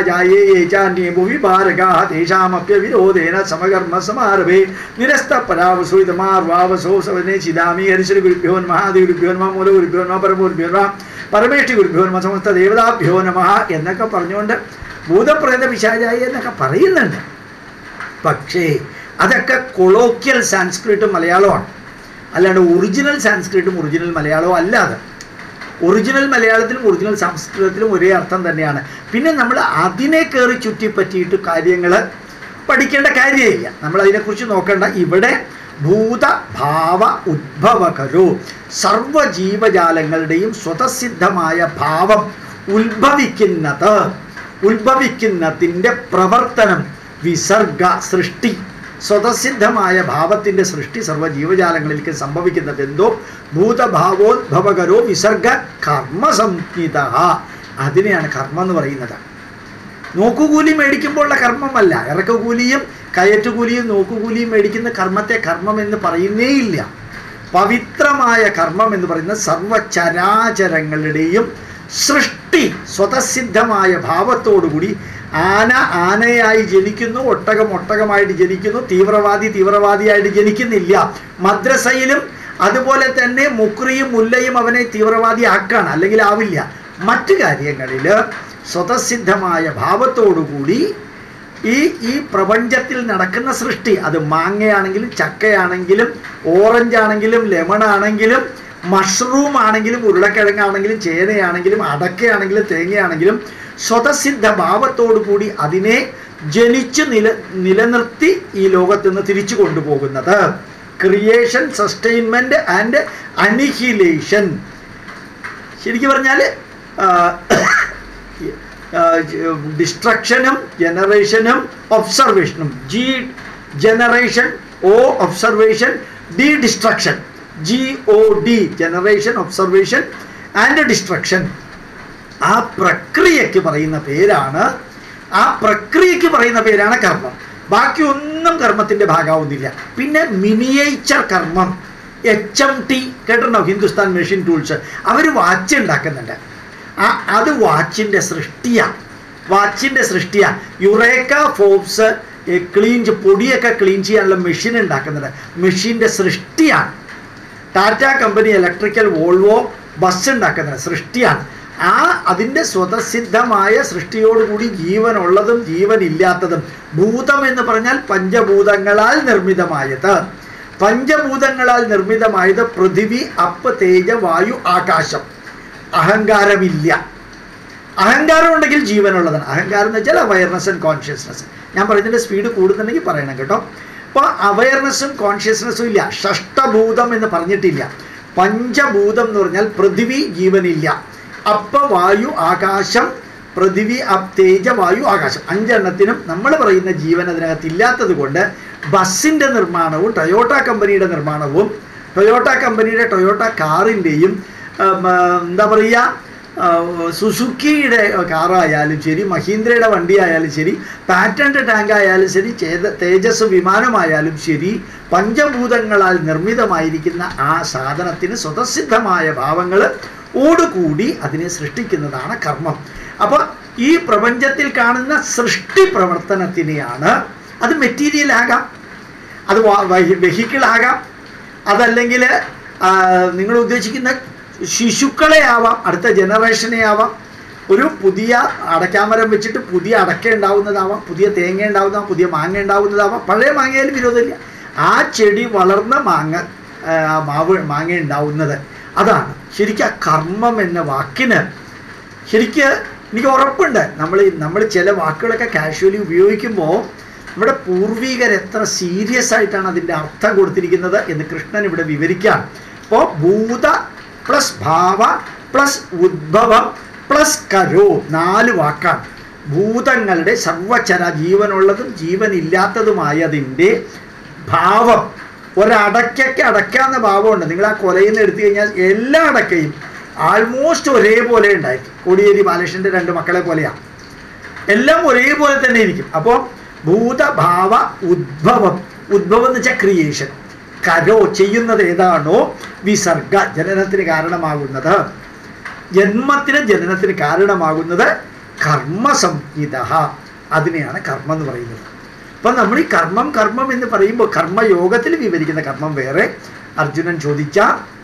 പിശാചായേചാന്യഭുവിഭാരകാദേശാമപ്യവിരോധേന സമകർമ്മ സമാരഭേ നിരസ്തപരാവസൂതമാർവാവസോ സവനേ ചിദാമി ഹരിശ്രീ ഗുരുഭ്യോ നമഃ ആദിഗുരുഭ്യോ നമഃ മൂലഗുരുഭ്യോ നമഃ പരമഗുരുഭ്യോ നമഃ പരമേഷ്ഠി ഗുരുഭ്യോ നമഃ സമസ്ത ദേവതാഭ്യോ നമഃ എന്നൊക്കെ പറഞ്ഞുകൊണ്ട് ഭൂതപ്രേത പിശാചായി എന്നൊക്കെ പറയുന്നുണ്ട്. പക്ഷേ അതൊക്കെ കൊളോക്കിയൽ സാൻസ്ക്രിറ്റും മലയാളമാണ്, അല്ലാണ്ട് ഒറിജിനൽ സാൻസ്ക്രിറ്റും ഒറിജിനൽ മലയാളവും അല്ലാതെ. ഒറിജിനൽ മലയാളത്തിലും ഒറിജിനൽ സംസ്കൃതത്തിലും ഒരേ അർത്ഥം തന്നെയാണ്. പിന്നെ നമ്മൾ അതിനെ കയറി ചുറ്റിപ്പറ്റിയിട്ട് കാര്യങ്ങൾ പഠിക്കേണ്ട കാര്യമില്ല, നമ്മൾ അതിനെക്കുറിച്ച് നോക്കേണ്ട. ഇവിടെ ഭൂതഭാവ ഉദ്ഭവകരോ, സർവജീവജാലങ്ങളുടെയും സ്വതസിദ്ധമായ ഭാവം ഉത്ഭവിക്കുന്നതിൻ്റെ പ്രവർത്തനം, വിസർഗ സൃഷ്ടി, സ്വതസിദ്ധമായ ഭാവത്തിൻ്റെ സൃഷ്ടി സർവ്വജീവജാലങ്ങളിലേക്ക് സംഭവിക്കുന്നത് എന്തോ ഭൂതഭാവോദ്ഭവകരോ വിസർഗ കർമ്മസംഹിത. അതിനെയാണ് കർമ്മം എന്ന് പറയുന്നത്. നോക്കുകൂലി മേടിക്കുമ്പോഴുള്ള കർമ്മമല്ല. ഇറക്കുകൂലിയും കയറ്റുകൂലിയും നോക്കുകൂലിയും മേടിക്കുന്ന കർമ്മത്തെ കർമ്മം എന്ന് പറയുന്നേയില്ല. പവിത്രമായ കർമ്മം എന്ന് പറയുന്നത് സർവചരാചരങ്ങളുടെയും സൃഷ്ടി, സ്വതസിദ്ധമായ ഭാവത്തോടുകൂടി. ആന ആനയായി ജനിക്കുന്നു, ഒട്ടകം ഒട്ടകമായിട്ട് ജനിക്കുന്നു, തീവ്രവാദിയായിട്ട് ജനിക്കുന്നില്ല. മദ്രസയിലും അതുപോലെ തന്നെ മുക്രിയും മുല്ലയും അവനെ തീവ്രവാദി ആക്കാണ്, അല്ലെങ്കിൽ ആവില്ല. മറ്റു കാര്യങ്ങളിൽ സ്വതസിദ്ധമായ ഭാവത്തോടുകൂടി ഈ പ്രപഞ്ചത്തിൽ നടക്കുന്ന സൃഷ്ടി, അത് മാങ്ങയാണെങ്കിലും ചക്കയാണെങ്കിലും ഓറഞ്ചാണെങ്കിലും ലെമണാണെങ്കിലും മഷ്റൂം ആണെങ്കിലും ഉരുളക്കിഴങ്ങാണെങ്കിലും ചേനയാണെങ്കിലും അടക്കയാണെങ്കിലും തേങ്ങയാണെങ്കിലും സ്വതസിദ്ധ ഭാവത്തോടു കൂടി അതിനെ ജനിച്ച് നിലനിർത്തി ഈ ലോകത്ത് നിന്ന് തിരിച്ചു കൊണ്ടുപോകുന്നത്. Creation, sustainment and annihilation. ശരിക്കും പറഞ്ഞാൽ ഡിസ്ട്രക്ഷനും ജനറേഷനും ഒബ്സർവേഷനും. G generation, O observation, D destruction. GOD, generation, observation and destruction. ആ പ്രക്രിയയ്ക്ക് പറയുന്ന പേരാണ് കർമ്മം. ബാക്കി ഒന്നും കർമ്മത്തിൻ്റെ ഭാഗമാവുന്നില്ല. പിന്നെ മിനിയേച്ചർ കർമ്മം, HMT കേട്ടിട്ടുണ്ടോ? Hindustan machine tools. അവർ വാച്ച് ഉണ്ടാക്കുന്നുണ്ട്. അത് വാച്ചിൻ്റെ സൃഷ്ടിയാണ്. യുറേക്ക ഫോബ്സ് പൊടിയൊക്കെ ക്ലീൻ ചെയ്യാനുള്ള മെഷീൻ ഉണ്ടാക്കുന്നുണ്ട്. മെഷീൻ്റെ സൃഷ്ടിയാണ്. Tata company electrical Volvo bus ഉണ്ടാക്കുന്നത് സൃഷ്ടിയാണ്. അതിൻ്റെ സ്വതസിദ്ധമായ സൃഷ്ടിയോടുകൂടി ജീവനുള്ളതും ജീവനില്ലാത്തതും. ഭൂതം എന്ന് പറഞ്ഞാൽ പഞ്ചഭൂതങ്ങളാൽ നിർമ്മിതമായത് പൃഥിവി, അപ്പ്, തേജ, വായു, ആകാശം. അഹങ്കാരമില്ല. അഹങ്കാരം ഉണ്ടെങ്കിൽ ജീവനുള്ളതാണ്. അഹങ്കാരം എന്ന് വെച്ചാൽ അവയർനെസ് ആൻഡ് കോൺഷ്യസ്നെസ്. ഞാൻ പറയുന്നതിൻ്റെ സ്പീഡ് കൂടുന്നുണ്ടെങ്കിൽ പറയണം കേട്ടോ. അപ്പോൾ അവയർനെസ്സും കോൺഷ്യസ്നെസ്സും ഇല്ല. ഷഷ്ടഭൂതം എന്ന് പറഞ്ഞിട്ടില്ല. പഞ്ചഭൂതം എന്ന് പറഞ്ഞാൽ പൃഥിവി ജീവനില്ല, അപ്പ വായു ആകാശം, പൃഥിവി തേജ വായു ആകാശം, 5 എണ്ണത്തിനും നമ്മൾ പറയുന്ന ജീവൻ അതിനകത്ത് ഇല്ലാത്തത് കൊണ്ട് ബസ്സിൻ്റെ നിർമ്മാണവും ടൊയോട്ട കമ്പനിയുടെ നിർമ്മാണവും ടൊയോട്ട കമ്പനിയുടെ ടൊയോട്ട കാറിൻ്റെയും എന്താ പറയുക, സുസുക്കിയുടെ കാറായാലും ശരി, മഹീന്ദ്രയുടെ വണ്ടി ആയാലും ശരി, പാറ്റൻ്റ് ടാങ്ക് ആയാലും ശരി, തേജസ് വിമാനമായാലും ശരി, പഞ്ചഭൂതങ്ങളാൽ നിർമ്മിതമായിരിക്കുന്ന ആ സാധനത്തിന് സ്വതസിദ്ധമായ ഭാവങ്ങൾ ഓടുകൂടി അതിനെ സൃഷ്ടിക്കുന്നതാണ് കർമ്മം. അപ്പോൾ ഈ പ്രപഞ്ചത്തിൽ കാണുന്ന സൃഷ്ടി പ്രവർത്തനത്തിനെയാണ്, അത് മെറ്റീരിയൽ ആകാം, അത് വെഹിക്കിളാകാം, അതല്ലെങ്കിൽ നിങ്ങൾ ഉദ്ദേശിക്കുന്ന ശിശുക്കളെ ആവാം, അടുത്ത ജനറേഷനെ ആവാം, ഒരു പുതിയ അടയ്ക്കാമരം വെച്ചിട്ട് പുതിയ അടയ്ക്ക ഉണ്ടാവുന്നതാവാം, പുതിയ തേങ്ങ ഉണ്ടാവുന്നതാവാം, പുതിയ മാങ്ങ ഉണ്ടാവുന്നതാവാം. പഴയ മാങ്ങയായാലും വിരോധമില്ല. ആ ചെടി വളർന്ന മാങ്ങ ഉണ്ടാവുന്നത് അതാണ് ശരിക്കും ആ കർമ്മം എന്ന വാക്കിന്. ശരിക്ക് എനിക്ക് ഉറപ്പുണ്ട് നമ്മൾ ചില വാക്കുകളൊക്കെ കാഷ്വലി ഉപയോഗിക്കുമ്പോൾ നമ്മുടെ പൂർവികർ എത്ര സീരിയസ് ആയിട്ടാണ് അതിൻ്റെ അർത്ഥം കൊടുത്തിരിക്കുന്നത് എന്ന് കൃഷ്ണൻ ഇവിടെ വിവരിക്കാം. അപ്പോൾ ഭൂത പ്ലസ് ഭാവ പ്ലസ് ഉദ്ഭവം പ്ലസ് കരോ 4 വാക്കാണ്. ഭൂതങ്ങളുടെ സർവചര, ജീവനുള്ളതും ജീവനില്ലാത്തതുമായതിൻ്റെ ഭാവം. ഒരടയ്ക്കൊക്കെ അടയ്ക്കാവുന്ന ഭാവമുണ്ട്. നിങ്ങൾ ആ കൊലയിൽ നിന്ന് എടുത്തു കഴിഞ്ഞാൽ എല്ലാ അടയ്ക്കയും ആൾമോസ്റ്റ് ഒരേപോലെ ഉണ്ടായിരിക്കും. കോടിയേരി ബാലകൃഷ്ണൻ്റെ 2 മക്കളെ പോലെയാണ്. എല്ലാം ഒരേപോലെ തന്നെ ഇരിക്കും. അപ്പോൾ ഭൂതഭാവ ഉദ്ഭവം, ഉദ്ഭവം എന്ന് വെച്ചാൽ ക്രിയേഷൻ, കരോ ചെയ്യുന്നത് ഏതാണോ, വിസർഗ ജനനത്തിന് കാരണമാകുന്നത്, ജനനത്തിന് കാരണമാകുന്നത് കർമ്മസംഹിത, അതിനെയാണ് കർമ്മം എന്ന് പറയുന്നത്. അപ്പം നമ്മൾ ഈ കർമ്മം എന്ന് പറയുമ്പോൾ കർമ്മയോഗത്തിൽ വിവരിക്കുന്ന കർമ്മം വേറെ. അർജുനൻ ചോദിച്ച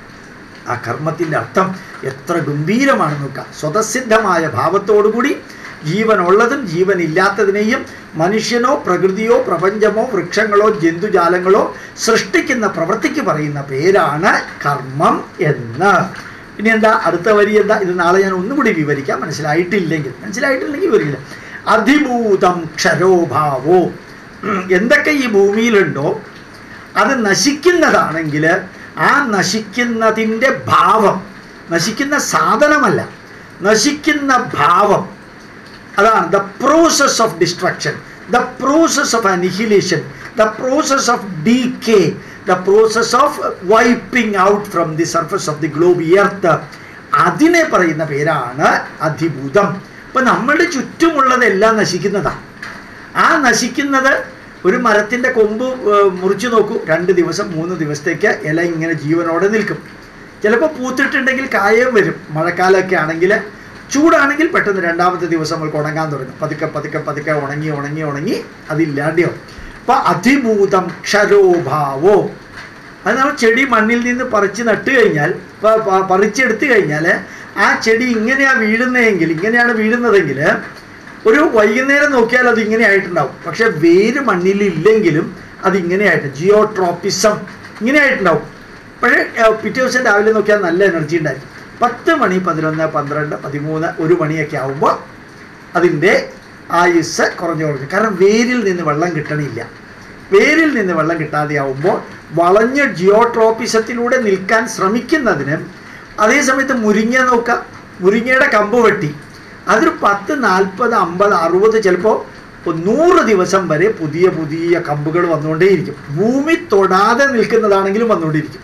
ആ കർമ്മത്തിൻ്റെ അർത്ഥം എത്ര ഗംഭീരമാണെന്ന് നോക്കാം. സ്വതസിദ്ധമായ ഭാവത്തോടുകൂടി ജീവനുള്ളതും ജീവനില്ലാത്തതിനെയും മനുഷ്യനോ പ്രകൃതിയോ പ്രപഞ്ചമോ വൃക്ഷങ്ങളോ ജന്തുജാലങ്ങളോ സൃഷ്ടിക്കുന്ന പ്രവൃത്തിക്ക് പറയുന്ന പേരാണ് കർമ്മം എന്ന്. ഇനി എന്താ അടുത്ത വരി എന്താ? ഇത് നാളെ ഞാൻ ഒന്നുകൂടി വിവരിക്കാം, മനസ്സിലായിട്ടില്ലെങ്കിൽ വിവരിക്കില്ല. അധിഭൂതം ക്ഷരോഭാവോ, എന്തൊക്കെ ഈ ഭൂമിയിലുണ്ടോ അത് നശിക്കുന്നതാണെങ്കിൽ ആ നശിക്കുന്നതിൻ്റെ ഭാവം, നശിക്കുന്ന സാധനമല്ല, നശിക്കുന്ന ഭാവം, അതാണ് the process of destruction, the process of annihilation, the process of decay, the process of wiping out from the surface of the globe earth. അതിനെ പറയുന്ന പേരാണ് അധിഭൂതം. ഇപ്പം നമ്മുടെ ചുറ്റുമുള്ളതെല്ലാം നശിക്കുന്നതാണ്. ആ നശിക്കുന്നത്, ഒരു മരത്തിൻ്റെ കൊമ്പ് മുറിച്ചു നോക്കൂ, 2 ദിവസം 3 ദിവസത്തേക്ക് ഇല ഇങ്ങനെ ജീവനോടെ നിൽക്കും. ചിലപ്പോൾ പൂത്തിട്ടുണ്ടെങ്കിൽ കായം വരും. മഴക്കാലമൊക്കെ ആണെങ്കിൽ, ചൂടാണെങ്കിൽ പെട്ടെന്ന് 2ാമത്തെ ദിവസം നമ്മൾക്ക് ഉണങ്ങാൻ തുടങ്ങും. പതുക്കെ ഉണങ്ങി അതില്ലാതെയോ. അപ്പം അധിഭൂതം ക്ഷരോഭാവോ, അത് നമ്മൾ ചെടി മണ്ണിൽ നിന്ന് നട്ട് കഴിഞ്ഞാൽ, പറിച്ചെടുത്തു കഴിഞ്ഞാൽ ആ ചെടി ഇങ്ങനെയാണ് വീഴുന്നതെങ്കിൽ ഒരു വൈകുന്നേരം നോക്കിയാൽ അത് ഇങ്ങനെ ആയിട്ടുണ്ടാവും. പക്ഷെ വേര് മണ്ണിലില്ലെങ്കിലും അതിങ്ങനെയായിട്ട് ജിയോട്രോപ്പിസം ഇങ്ങനെ ആയിട്ടുണ്ടാവും. പക്ഷേ പിറ്റേ ദിവസം രാവിലെ നോക്കിയാൽ നല്ല എനർജി ഉണ്ടായിരിക്കും. 10 മണി 11 12 13 1 മണിയൊക്കെ ആകുമ്പോൾ അതിൻ്റെ ആയുസ് കുറഞ്ഞു. കാരണം വേരിൽ നിന്ന് വെള്ളം കിട്ടണില്ല. വേരിൽ നിന്ന് വെള്ളം കിട്ടാതെ ആവുമ്പോൾ വളഞ്ഞ ജിയോട്രോപ്പിസത്തിലൂടെ നിൽക്കാൻ ശ്രമിക്കുന്നതിന്, അതേസമയത്ത് മുരിങ്ങ നോക്കുക, മുരിങ്ങയുടെ കമ്പ് വെട്ടി അതൊരു 10 40 50 60 ചിലപ്പോൾ 100 ദിവസം വരെ പുതിയ കമ്പുകൾ വന്നുകൊണ്ടേയിരിക്കും. ഭൂമി തൊടാതെ നിൽക്കുന്നതാണെങ്കിലും വന്നുകൊണ്ടിരിക്കും.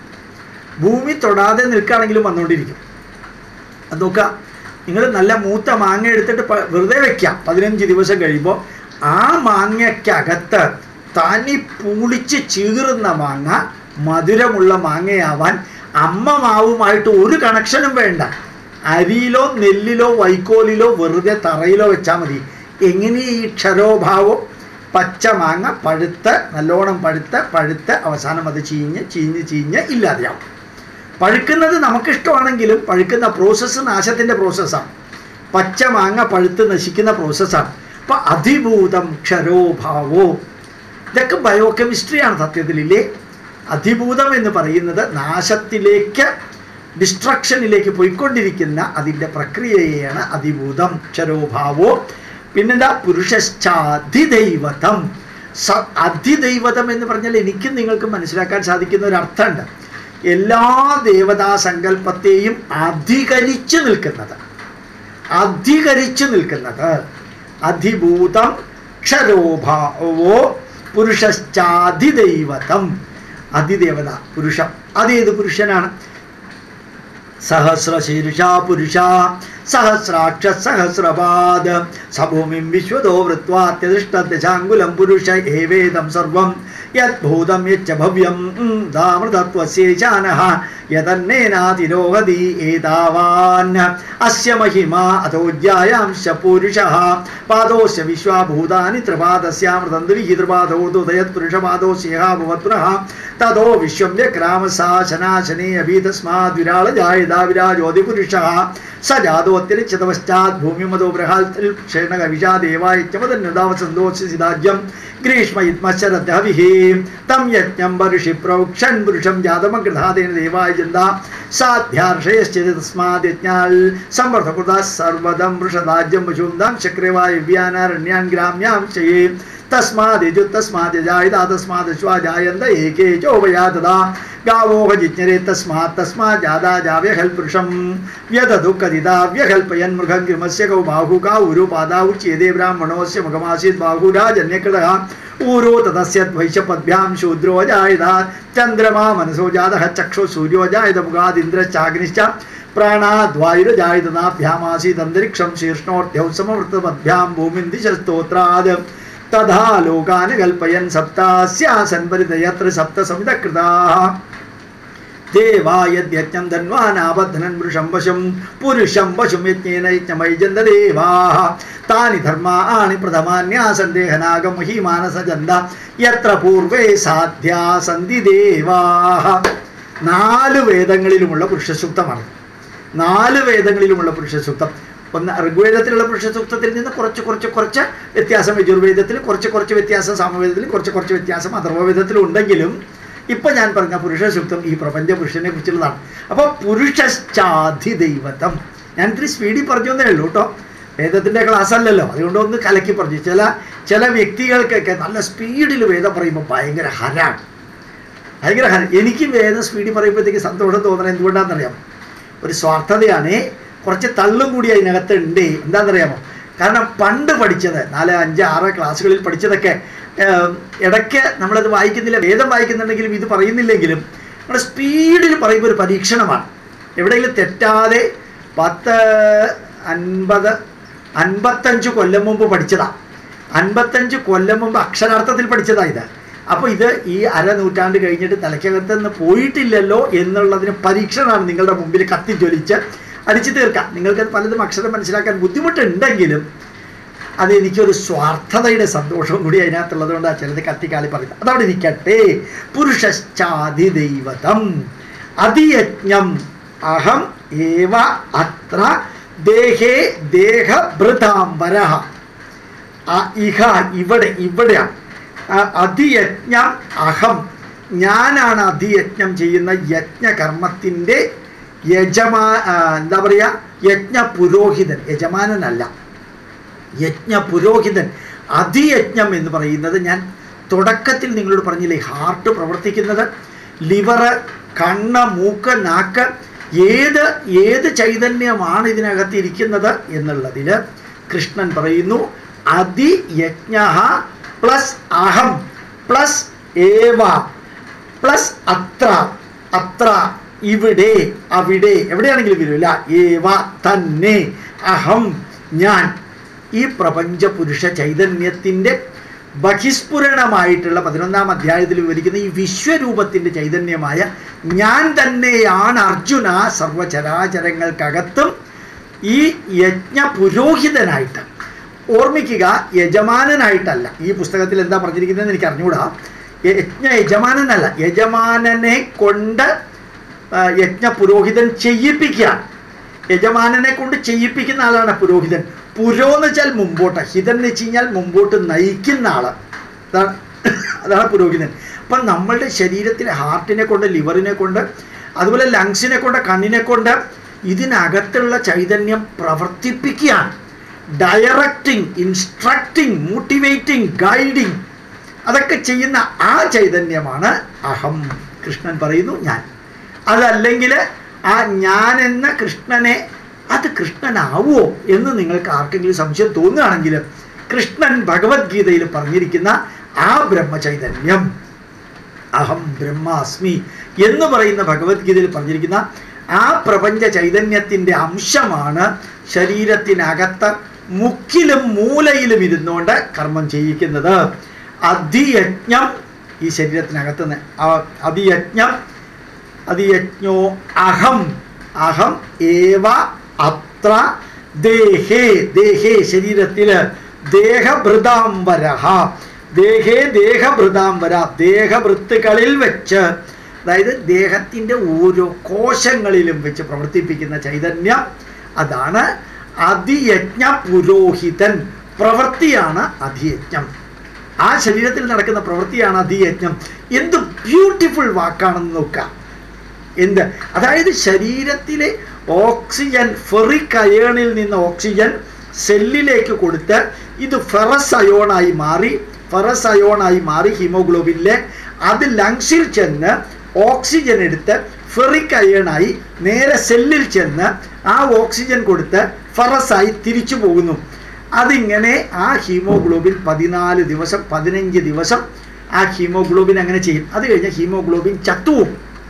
അത് നോക്കുക, നിങ്ങൾ നല്ല മൂത്ത മാങ്ങ എടുത്തിട്ട് വെറുതെ വെക്കാം. 15 ദിവസം കഴിയുമ്പോൾ ആ മാങ്ങയ്ക്കകത്ത് തനി പൂളിച്ച് ചീറുന്ന മാങ്ങ മധുരമുള്ള മാങ്ങയാവാൻ അമ്മ മാവുമായിട്ട് ഒരു കണക്ഷനും വേണ്ട. അരിയിലോ നെല്ലിലോ വൈക്കോലിലോ വെറുതെ തറയിലോ വെച്ചാൽ മതി. എങ്ങനെ ഈ ക്ഷരോഭാവം, പച്ച മാങ്ങ നല്ലോണം പഴുത്ത് അവസാനം അത് ചീഞ്ഞ് ഇല്ലാതെയാവും. പഴുക്കുന്നത് നമുക്കിഷ്ടമാണെങ്കിലും പഴുക്കുന്ന പ്രോസസ്സ് നാശത്തിൻ്റെ പ്രോസസ്സാണ്. പച്ച മാങ്ങ പഴുത്ത് നശിക്കുന്ന പ്രോസസ്സാണ്. അപ്പം അധിഭൂതം ക്ഷരോഭാവോ, ഇതൊക്കെ ബയോകെമിസ്ട്രിയാണ് സത്യത്തിലില്ലേ. അധിഭൂതം എന്ന് പറയുന്നത് നാശത്തിലേക്ക്, ഡിസ്ട്രക്ഷനിലേക്ക് പോയിക്കൊണ്ടിരിക്കുന്ന അതിൻ്റെ പ്രക്രിയയാണ് അധിഭൂതം ക്ഷരോഭാവോ. പിന്നെന്താ? പുരുഷശ്ചാധിദൈവതം, അധിദൈവതം എന്ന് പറഞ്ഞാൽ എനിക്കും നിങ്ങൾക്കും മനസ്സിലാക്കാൻ സാധിക്കുന്ന ഒരു അർത്ഥമുണ്ട്. എല്ലാ ദേവതാ സങ്കല്പത്തെയും അധികരിച്ചു നിൽക്കുന്നത് അധിഭൂതം ക്ഷരോഭാവോ പുരുഷശ്ചാധിദൈവതം. അതിദേവത പുരുഷം. അതേത് പുരുഷനാണ്? സഹസ്രശീർഷ പുരുഷ സഹസ്രാക്ഷ സഹസ്രപാദ സഭൂമിം വിശ്വതോ വൃത്വാത്യതിഷ്ഠദശാങ്കുലം പുരുഷ ഏവേദം സർവം യദ്ഭൂതം യച്ച ഭവ്യം ദാമൃതത്വസ്യേശാനഃ യതന്നേനാതിരോഹതി ഏതാവാൻ അസ്യ മഹിമാ അഥോജ്യായാംശ പുരുഷഃ പാദോസ്യ വിശ്വഭൂതാനി ത്രിപാദസ്യാമൃതന്തു വിഹിതൃപാദോദയത് പുരുഷപാദോസ്യഃ ഭവത്പുനഃ തതോ വിശ്വം വ്യക്രാമസാശനാശനേ അഭീതസ്മാദ്വിരാളജായതാ വിരാജോതി പുരുഷഃ स जातोत्तिरिच्यत पश्चात् भूमिमतो बृहल् क्षेणकविषा देवायत्यमदन्युदावसन्दोस्य सिदाज्यं ग्रीष्मयित्मश्चरद्हविः तं यज्ञं वर्षि प्रोक्षन् पुरुषं जातमग्रधादेन देवाय जन्दा साध्यार्षयश्चेत् तस्मात् यज्ञाल् संवर्धकृतः सर्वदं वृषदाज्यं पशून्दां चक्रेवायुव्यानारण्यान् ग्राम्यां चये तस्माद् जायता तस्माद् अश्वा जायन्त एके चोभया तदा गावो जिज्ञरे तस्मात् जादा जाव्यहल् पुरुषं व्यदधु कदिता व्यकल्पयन् मृगं गृमस्य गौ बाहु का ऊरो पादा उच्येते ब्राह्मणोस्य मुखमासीत् बाहुराजन्यकृतः ऊरो ततस्य वैश्यपद्भ्यां शूद्रो जायत चन्द्रमा मनसो जातः चक्षुः सूर्यो जायत मुखादिन्द्रश्चाग्निश्च प्राणाद्वायुर्जायत नाभ्यामासीत् अन्तरिक्षं शीर्ष्णोर्ध्यौ समवृतपद्भ्यां भूमिं दिशस्तोत्रात् तथा लोकान् कल्पयन् सप्तास्यासन् परितयत्र सप्त समितकृताः देवा यद्यज्ञं धन्वानाबध्नन् पुरुषं वशुं यज्ञेन यज्ञमयजन्त देवाः तानि धर्माणि प्रथमान्यासन् देहनागं महीमानसजन्त यत्र पूर्वे साध्या सन्ति देवाः. 4 വേദങ്ങളിലുമുള്ള പുരുഷസൂക്തമാണ്. 4 വേദങ്ങളിലുമുള്ള പുരുഷസൂക്തം. ഒന്ന് ഋഗ്വേദത്തിലുള്ള പുരുഷസൂക്തത്തിൽ നിന്ന് കുറച്ച് വ്യത്യാസം, യജുർവേദത്തിൽ കുറച്ച് വ്യത്യാസം, സാമവേദത്തിൽ കുറച്ച് വ്യത്യാസം, അഥർവവേദത്തിലും ഉണ്ടെങ്കിലും ഇപ്പം ഞാൻ പറഞ്ഞ പുരുഷസൂക്തം ഈ പ്രപഞ്ച പുരുഷനെ കുറിച്ചുള്ളതാണ്. അപ്പോൾ പുരുഷശ്ചാധിദൈവതം. ഞാൻ ഇത്തിരി സ്പീഡിൽ പറഞ്ഞു എന്നേ ഉള്ളൂ കേട്ടോ, വേദത്തിൻ്റെ ക്ലാസ് അല്ലല്ലോ, അതുകൊണ്ട് ഒന്ന് കലക്കി പറഞ്ഞു. ചില വ്യക്തികൾക്കൊക്കെ നല്ല സ്പീഡിൽ വേദം പറയുമ്പോൾ ഭയങ്കര ഹരാണ്. എനിക്ക് വേദം സ്പീഡിൽ പറയുമ്പോഴത്തേക്ക് സന്തോഷം തോന്നണം. എന്തുകൊണ്ടാണെന്നറിയാമോ? ഒരു സ്വാർത്ഥതയാണ്, കുറച്ച് തള്ളും കൂടി അതിനകത്ത് ഉണ്ട്. എന്താണെന്നറിയാമോ? കാരണം പണ്ട് പഠിച്ചത് 4, 5, 6 ക്ലാസ്സുകളിൽ പഠിച്ചതൊക്കെ ഇടയ്ക്ക് നമ്മളത് വായിക്കുന്നില്ല. വേദം വായിക്കുന്നുണ്ടെങ്കിലും ഇത് പറയുന്നില്ലെങ്കിലും നമ്മുടെ സ്പീഡിൽ പറയുമ്പോൾ ഒരു പരീക്ഷണമാണ്. എവിടെയെങ്കിലും തെറ്റാതെ 55 കൊല്ലം മുമ്പ് പഠിച്ചതാണ്. 55 കൊല്ലം മുമ്പ് അക്ഷരാർത്ഥത്തിൽ പഠിച്ചതാണ് ഇത്. അപ്പോൾ ഇത് ഈ അരനൂറ്റാണ്ട് കഴിഞ്ഞിട്ട് തലയ്ക്കകത്തുനിന്ന് പോയിട്ടില്ലല്ലോ എന്നുള്ളതിന് പരീക്ഷണമാണ് നിങ്ങളുടെ മുമ്പിൽ കത്തിജ്വലിച്ച് അടിച്ചു തീർക്കാം. നിങ്ങൾക്കത് പലതും അക്ഷരം മനസ്സിലാക്കാൻ ബുദ്ധിമുട്ടുണ്ടെങ്കിലും അത് എനിക്കൊരു സ്വാർത്ഥതയുടെ സന്തോഷവും കൂടി അതിനകത്തുള്ളത് കൊണ്ടാണ് ചിലത് കത്തിക്കാളി പറയുന്നത്. അതവിടെ ഇരിക്കട്ടെ. പുരുഷശ്ചാധിദൈവതം അധിയജ്ഞം അഹം ഏവ അത്ര ദേഹേ ദേഹഭൃതാംബരഃ. ഇവിടെയാണ് അധിയജ്ഞം അഹം, ഞാനാണ് അധിയജ്ഞം ചെയ്യുന്ന യജ്ഞകർമ്മത്തിൻ്റെ എന്താ പറയുക, യജ്ഞ പുരോഹിതൻ. യജമാനനല്ല, യജ്ഞ പുരോഹിതൻ. അധിയജ്ഞം എന്ന് പറയുന്നത് ഞാൻ തുടക്കത്തിൽ നിങ്ങളോട് പറഞ്ഞില്ലേ, ഹാർട്ട് പ്രവർത്തിക്കുന്നത്, ലിവറ്, കണ്ണ്, മൂക്ക്, നാക്ക്, ഏത് ചൈതന്യമാണ് ഇതിനകത്ത് ഇരിക്കുന്നത് എന്നുള്ളതിൽ കൃഷ്ണൻ പറയുന്നു അധിയജ്ഞ പ്ലസ് അഹം പ്ലസ് ഏവ പ്ലസ് അത്ര ഇവിടെ അവിടെ എവിടെയാണെങ്കിലും വരില്ല. ഏവ തന്നെ അഹം ഞാൻ. ഈ പ്രപഞ്ച പുരുഷ ചൈതന്യത്തിൻ്റെ ബഹിസ്ഫുരണമായിട്ടുള്ള 11ാം അധ്യായത്തിൽ വിവരിക്കുന്ന ഈ വിശ്വരൂപത്തിൻ്റെ ചൈതന്യമായ ഞാൻ തന്നെയാണ് അർജുന സർവചരാചരങ്ങൾക്കകത്തും ഈ യജ്ഞ പുരോഹിതനായിട്ട്. ഓർമ്മിക്കുക, യജമാനനായിട്ടല്ല. ഈ പുസ്തകത്തിൽ എന്താ പറഞ്ഞിരിക്കുന്നതെന്ന് എനിക്ക് അറിഞ്ഞുകൂടാ. യജമാനനല്ല, യജമാനനെ കൊണ്ട് യജ്ഞ പുരോഹിതൻ ചെയ്യിപ്പിക്കുകയാണ്. യജമാനനെ കൊണ്ട് ചെയ്യിപ്പിക്കുന്ന ആളാണ് പുരോഹിതൻ. പുരോ എന്ന് വെച്ചാൽ മുമ്പോട്ട്, ഹിതൻ എന്ന് വെച്ച് കഴിഞ്ഞാൽ മുമ്പോട്ട് നയിക്കുന്ന ആൾ. അതാണ് പുരോഹിതൻ. അപ്പം നമ്മളുടെ ശരീരത്തിലെ ഹാർട്ടിനെ കൊണ്ട്, ലിവറിനെ കൊണ്ട്, അതുപോലെ ലങ്സിനെ കൊണ്ട്, കണ്ണിനെ കൊണ്ട് ഇതിനകത്തുള്ള ചൈതന്യം പ്രവർത്തിപ്പിക്കുകയാണ്. Directing, instructing, motivating, guiding. അതൊക്കെ ചെയ്യുന്ന ആ ചൈതന്യമാണ് അഹം. കൃഷ്ണൻ പറയുന്നു ഞാൻ. അതല്ലെങ്കിൽ ആ ഞാൻ എന്ന കൃഷ്ണനെ അത് കൃഷ്ണനാവോ എന്ന് നിങ്ങൾക്ക് ആർക്കെങ്കിലും സംശയം തോന്നുകയാണെങ്കിൽ കൃഷ്ണൻ ഭഗവത്ഗീതയിൽ പറഞ്ഞിരിക്കുന്ന ആ ബ്രഹ്മചൈതന്യം അഹം ബ്രഹ്മാസ്മി എന്ന് പറയുന്ന ഭഗവത്ഗീതയിൽ പറഞ്ഞിരിക്കുന്ന ആ പ്രപഞ്ച ചൈതന്യത്തിൻ്റെ അംശമാണ് ശരീരത്തിനകത്ത് മുക്കിലും മൂലയിലും ഇരുന്നുകൊണ്ട് കർമ്മം ചെയ്യിക്കുന്നത്. അധിയജ്ഞം ഈ ശരീരത്തിനകത്ത് അധിയജ്ഞോ അഹം അഹം ഏവ അത്ര ദേഹേ ദേഹേ ശരീരത്തിൽ ദേഹഭൃതാംബരഹ ദേഹേ ദേഹഭൃതാംബര ദേഹഭൃത്തുകളിൽ വെച്ച്, അതായത് ദേഹത്തിൻ്റെ ഓരോ കോശങ്ങളിലും വെച്ച് പ്രവർത്തിപ്പിക്കുന്ന ചൈതന്യം അതാണ് അധിയജ്ഞ പുരോഹിതൻ. പ്രവൃത്തിയാണ് അധിയജ്ഞം. ആ ശരീരത്തിൽ നടക്കുന്ന പ്രവൃത്തിയാണ് അധിയജ്ഞം. എന്ത് ബ്യൂട്ടിഫുൾ വാക്കാണെന്ന് നോക്കാം. എന്ത്, അതായത് ശരീരത്തിലെ ഓക്സിജൻ ഫെറിക് അയേണിൽ നിന്ന് ഓക്സിജൻ സെല്ലിലേക്ക് കൊടുത്ത് ഇത് ഫെറസ് അയോണായി മാറി ഹീമോഗ്ലോബിനിലെ അത് ലങ്സിൽ ചെന്ന് ഓക്സിജൻ എടുത്ത് ഫെറിക് അയേണായി നേരെ സെല്ലിൽ ചെന്ന് ആ ഓക്സിജൻ കൊടുത്ത് ഫെറസായി തിരിച്ചു പോകുന്നു. അതിങ്ങനെ ആ ഹീമോഗ്ലോബിൻ 14 ദിവസം 15 ദിവസം ആ ഹീമോഗ്ലോബിൻ അങ്ങനെ ചെയ്യും. അത് കഴിഞ്ഞ് ഹീമോഗ്ലോബിൻ ചത്തുവും,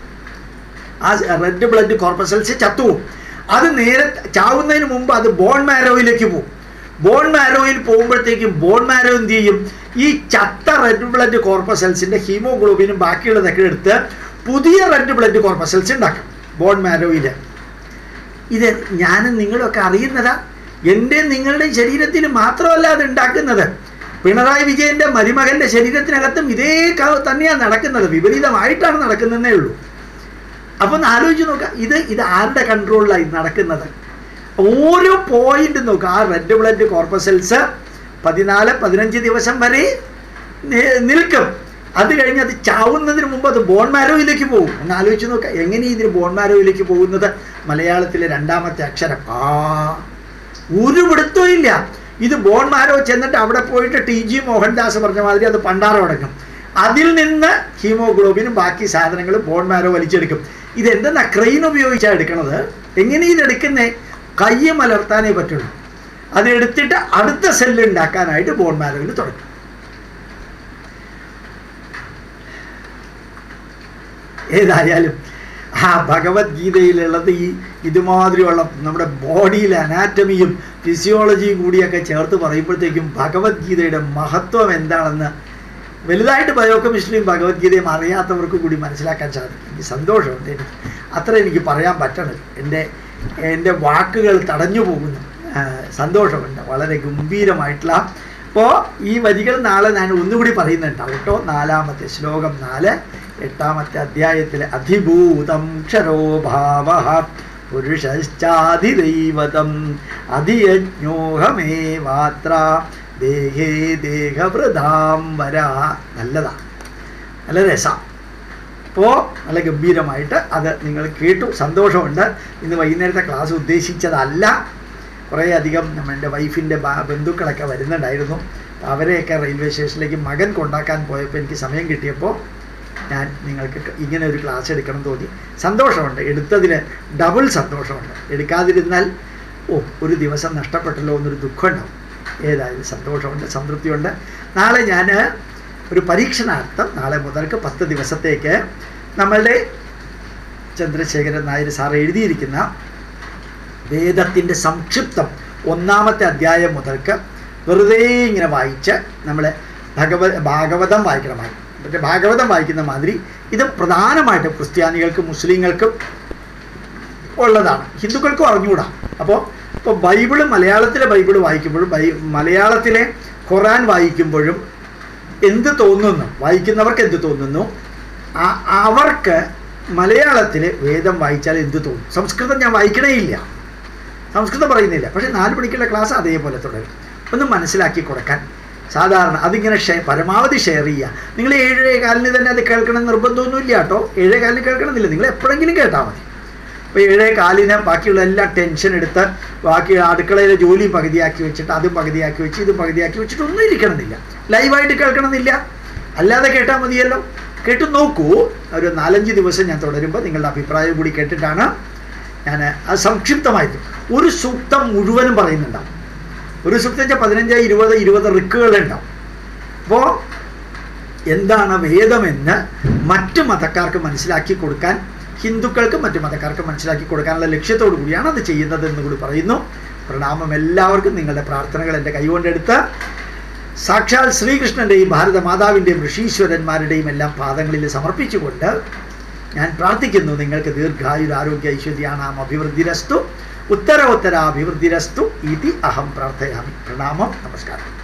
ആ റെഡ് ബ്ലഡ് കോർപ്പസൽസ് ചത്തുവും. അത് നേരെ ചാവുന്നതിന് മുമ്പ് അത് ബോൺ മാരോയിലേക്ക് പോകും. ബോൺ മാരോയിൽ പോകുമ്പോഴത്തേക്കും ബോൺ മാരോ എന്ത് ചെയ്യും? ഈ ചത്ത റെഡ് ബ്ലഡ് കോർപ്പസൽസിൻ്റെ ഹീമോഗ്ലോബിനും ബാക്കിയുള്ളതൊക്കെ എടുത്ത് പുതിയ റെഡ് ബ്ലഡ് കോർപ്പസൽസ് ഉണ്ടാക്കും ബോൺ മാരോയിൽ. ഇത് ഞാനും നിങ്ങളൊക്കെ അറിയുന്നതാ. എൻ്റെ നിങ്ങളുടെ ശരീരത്തിൽ മാത്രമല്ല അത് ഉണ്ടാക്കുന്നത്. പിണറായി വിജയൻ്റെ മരുമകൻ്റെ ശരീരത്തിനകത്തും ഇതേ തന്നെയാണ് നടക്കുന്നത്. വിപരീതമായിട്ടാണ് നടക്കുന്നതേ ഉള്ളൂ. അപ്പം ഒന്ന് ആലോചിച്ച് നോക്കുക, ഇത് ആരുടെ കൺട്രോളിലാണ് ഇത് നടക്കുന്നത്? ഓരോ പോയിന്റ് നോക്കുക. ആ റെഡ് ബ്ലഡ് കോർപ്പസൽസ് 14-15 ദിവസം വരെ നിൽക്കും. അത് കഴിഞ്ഞ് അത് ചാവുന്നതിന് മുമ്പ് അത് ബോൺ മാരോയിലേക്ക് പോകും. ഒന്ന് ആലോചിച്ച് നോക്കുക, എങ്ങനെ ഇതിന് ബോൺ മാരോയിലേക്ക് പോകുന്നത്? മലയാളത്തിലെ 2ാമത്തെ അക്ഷരം ആ. ഒരു പിടുത്തവും ഇല്ല. ഇത് ബോൺ മാരോ ചെന്നിട്ട് അവിടെ പോയിട്ട് TG മോഹൻദാസ് പറഞ്ഞ മാതിരി അത് പണ്ടാറ അടക്കും. അതിൽ നിന്ന് ഹീമോഗ്ലോബിനും ബാക്കി സാധനങ്ങളും ബോൺ മാരോ വലിച്ചെടുക്കും. ഇതെന്തെന്നാ ക്രെയിൻ ഉപയോഗിച്ചാണ് എടുക്കണത്. എങ്ങനെ ഇതെടുക്കുന്നേ? കയ്യെ മലർത്താനേ പറ്റുള്ളൂ. അതെടുത്തിട്ട് അടുത്ത സെല്ല് ഉണ്ടാക്കാനായിട്ട് ബോൺ മാരോയിൽ തുടങ്ങും. ഏതായാലും ആ ഭഗവത്ഗീതയിലുള്ളത് ഇതുമാതിരിയുള്ള നമ്മുടെ ബോഡിയിലെ അനാറ്റമിയും ഫിസിയോളജിയും കൂടിയൊക്കെ ചേർത്ത് പറയുമ്പോഴത്തേക്കും ഭഗവത്ഗീതയുടെ മഹത്വം എന്താണെന്ന് വലുതായിട്ട് ബയോകെമിസ്ട്രിയും ഭഗവത്ഗീതയും അറിയാത്തവർക്ക് കൂടി മനസ്സിലാക്കാൻ സാധിക്കും. എനിക്ക് സന്തോഷമുണ്ട്. അത്ര എനിക്ക് പറയാൻ പറ്റണം. എൻ്റെ വാക്കുകൾ തടഞ്ഞു പോകുന്നു. സന്തോഷമുണ്ട്. വളരെ ഗംഭീരമായിട്ടുള്ള. അപ്പോൾ ഈ വരികൾ നാളെ ഞാൻ ഒന്നുകൂടി പറയുന്നുണ്ടാവും കേട്ടോ. 4-ാമത്തെ ശ്ലോകം 4 8-ാമത്തെ അധ്യായത്തിലെ അധിഭൂതം ക്ഷരോഭാവഃ പുരുഷശ്ചാധിദൈവതം അധിയജ്ഞോഹമേവാത്ര ദേഹേ ദേഹവൃതാംബര. നല്ലതാണ്, നല്ല രസം. അപ്പോൾ നല്ല ഗംഭീരമായിട്ട് അത് നിങ്ങൾ കേട്ടു. സന്തോഷമുണ്ട്. ഇന്ന് വൈകുന്നേരത്തെ ക്ലാസ് ഉദ്ദേശിച്ചതല്ല. കുറേ അധികം എൻ്റെ വൈഫിൻ്റെ ബന്ധുക്കളൊക്കെ വരുന്നുണ്ടായിരുന്നു. അവരെയൊക്കെ റെയിൽവേ സ്റ്റേഷനിലേക്ക് മകൻ കൊണ്ടാക്കാൻ പോയപ്പോൾ എനിക്ക് സമയം കിട്ടിയപ്പോൾ ഞാൻ നിങ്ങൾക്ക് ഇങ്ങനെ ഒരു ക്ലാസ് എടുക്കണം തോന്നി. സന്തോഷമുണ്ട്. എടുത്തതിന് ഡബിൾ സന്തോഷമുണ്ട്. എടുക്കാതിരുന്നാൽ ഒരു ദിവസം നഷ്ടപ്പെട്ടല്ലോ എന്നൊരു ദുഃഖമുണ്ടാവും. ഏതായാലും സന്തോഷമുണ്ട്, സംതൃപ്തിയുണ്ട്. നാളെ ഞാൻ ഒരു പരീക്ഷണാർത്ഥം നാളെ മുതൽക്ക് 10 ദിവസത്തേക്ക് നമ്മളുടെ ചന്ദ്രശേഖരൻ നായർ സാർ എഴുതിയിരിക്കുന്ന വേദത്തിൻ്റെ സംക്ഷിപ്തം 1-ാമത്തെ അധ്യായം മുതൽക്ക് വെറുതെ ഇങ്ങനെ വായിച്ച് നമ്മൾ ഭാഗവതം വായിക്കണമായി. മറ്റേ ഭാഗവതം വായിക്കുന്ന മാതിരി ഇത് പ്രധാനമായിട്ടും ക്രിസ്ത്യാനികൾക്കും മുസ്ലിങ്ങൾക്കും ഉള്ളതാണ്. ഹിന്ദുക്കൾക്കും അറിഞ്ഞുകൂടാ. ഇപ്പോൾ ബൈബിള് മലയാളത്തിലെ ബൈബിള് വായിക്കുമ്പോഴും മലയാളത്തിലെ ഖുറാൻ വായിക്കുമ്പോഴും എന്ത് തോന്നുന്നു, വായിക്കുന്നവർക്ക് എന്ത് തോന്നുന്നു, അവർക്ക് മലയാളത്തിലെ വേദം വായിച്ചാൽ എന്ത് തോന്നും. സംസ്കൃതം ഞാൻ വായിക്കണേ ഇല്ല, സംസ്കൃതം പറയുന്നില്ല. പക്ഷേ 4 മണിക്കുള്ള ക്ലാസ് അതേപോലെ തുടരും. ഒന്ന് മനസ്സിലാക്കി കൊടുക്കാൻ സാധാരണ അതിങ്ങനെ പരമാവധി ഷെയർ ചെയ്യുക. നിങ്ങൾ 7:15 തന്നെ അത് കേൾക്കണം നിർബന്ധമൊന്നുമില്ല കേട്ടോ. 7:15 കേൾക്കണമെന്നില്ല, നിങ്ങൾ എപ്പോഴെങ്കിലും കേട്ടാൽ മതി. അപ്പോൾ 7:15 ബാക്കിയുള്ള എല്ലാ ടെൻഷൻ എടുത്ത് ബാക്കി അടുക്കളയിലെ ജോലിയും പകുതിയാക്കി വെച്ചിട്ട് അതും പകുതിയാക്കി വെച്ച് ഇതും പകുതിയാക്കി വെച്ചിട്ട് ഒന്നും ഇരിക്കണമെന്നില്ല. ലൈവായിട്ട് കേൾക്കണമെന്നില്ല. അല്ലാതെ കേട്ടാൽ മതിയല്ലോ. കേട്ടു നോക്കൂ. ഒരു 4-5 ദിവസം ഞാൻ തുടരുമ്പോൾ നിങ്ങളുടെ അഭിപ്രായം കൂടി കേട്ടിട്ടാണ് ഞാൻ അത് സംക്ഷിപ്തമായിട്ട് ഒരു സൂക്തം മുഴുവനും പറയുന്നുണ്ടാവും. ഒരു സൂക്തം വെച്ചാൽ 15-20 റിക്കുകളുണ്ടാവും. അപ്പോൾ എന്താണ് വേദമെന്ന് മറ്റു മതക്കാർക്ക് മനസ്സിലാക്കി കൊടുക്കാൻ, ഹിന്ദുക്കൾക്കും മറ്റു മതക്കാർക്ക് മനസ്സിലാക്കി കൊടുക്കാനുള്ള ലക്ഷ്യത്തോടു കൂടിയാണ് അത് ചെയ്യുന്നത് എന്ന് കൂടി പറയുന്നു. പ്രണാമം എല്ലാവർക്കും. നിങ്ങളുടെ പ്രാർത്ഥനകൾ എൻ്റെ കൈകൊണ്ടെടുത്ത് സാക്ഷാൽ ശ്രീകൃഷ്ണൻ്റെയും ഭാരതമാതാവിൻ്റെയും ഋഷീശ്വരന്മാരുടെയും എല്ലാം പാദങ്ങളിൽ സമർപ്പിച്ചുകൊണ്ട് ഞാൻ പ്രാർത്ഥിക്കുന്നു. നിങ്ങൾക്ക് ദീർഘായുരാരോഗ്യ ഐശ്വര്യാണാം അഭിവൃദ്ധിരസ്തു, ഉത്തരോത്തരാഭിവൃദ്ധിരസ്തു ഇതി അഹം പ്രാർത്ഥയാമി. പ്രണാമം. നമസ്കാരം.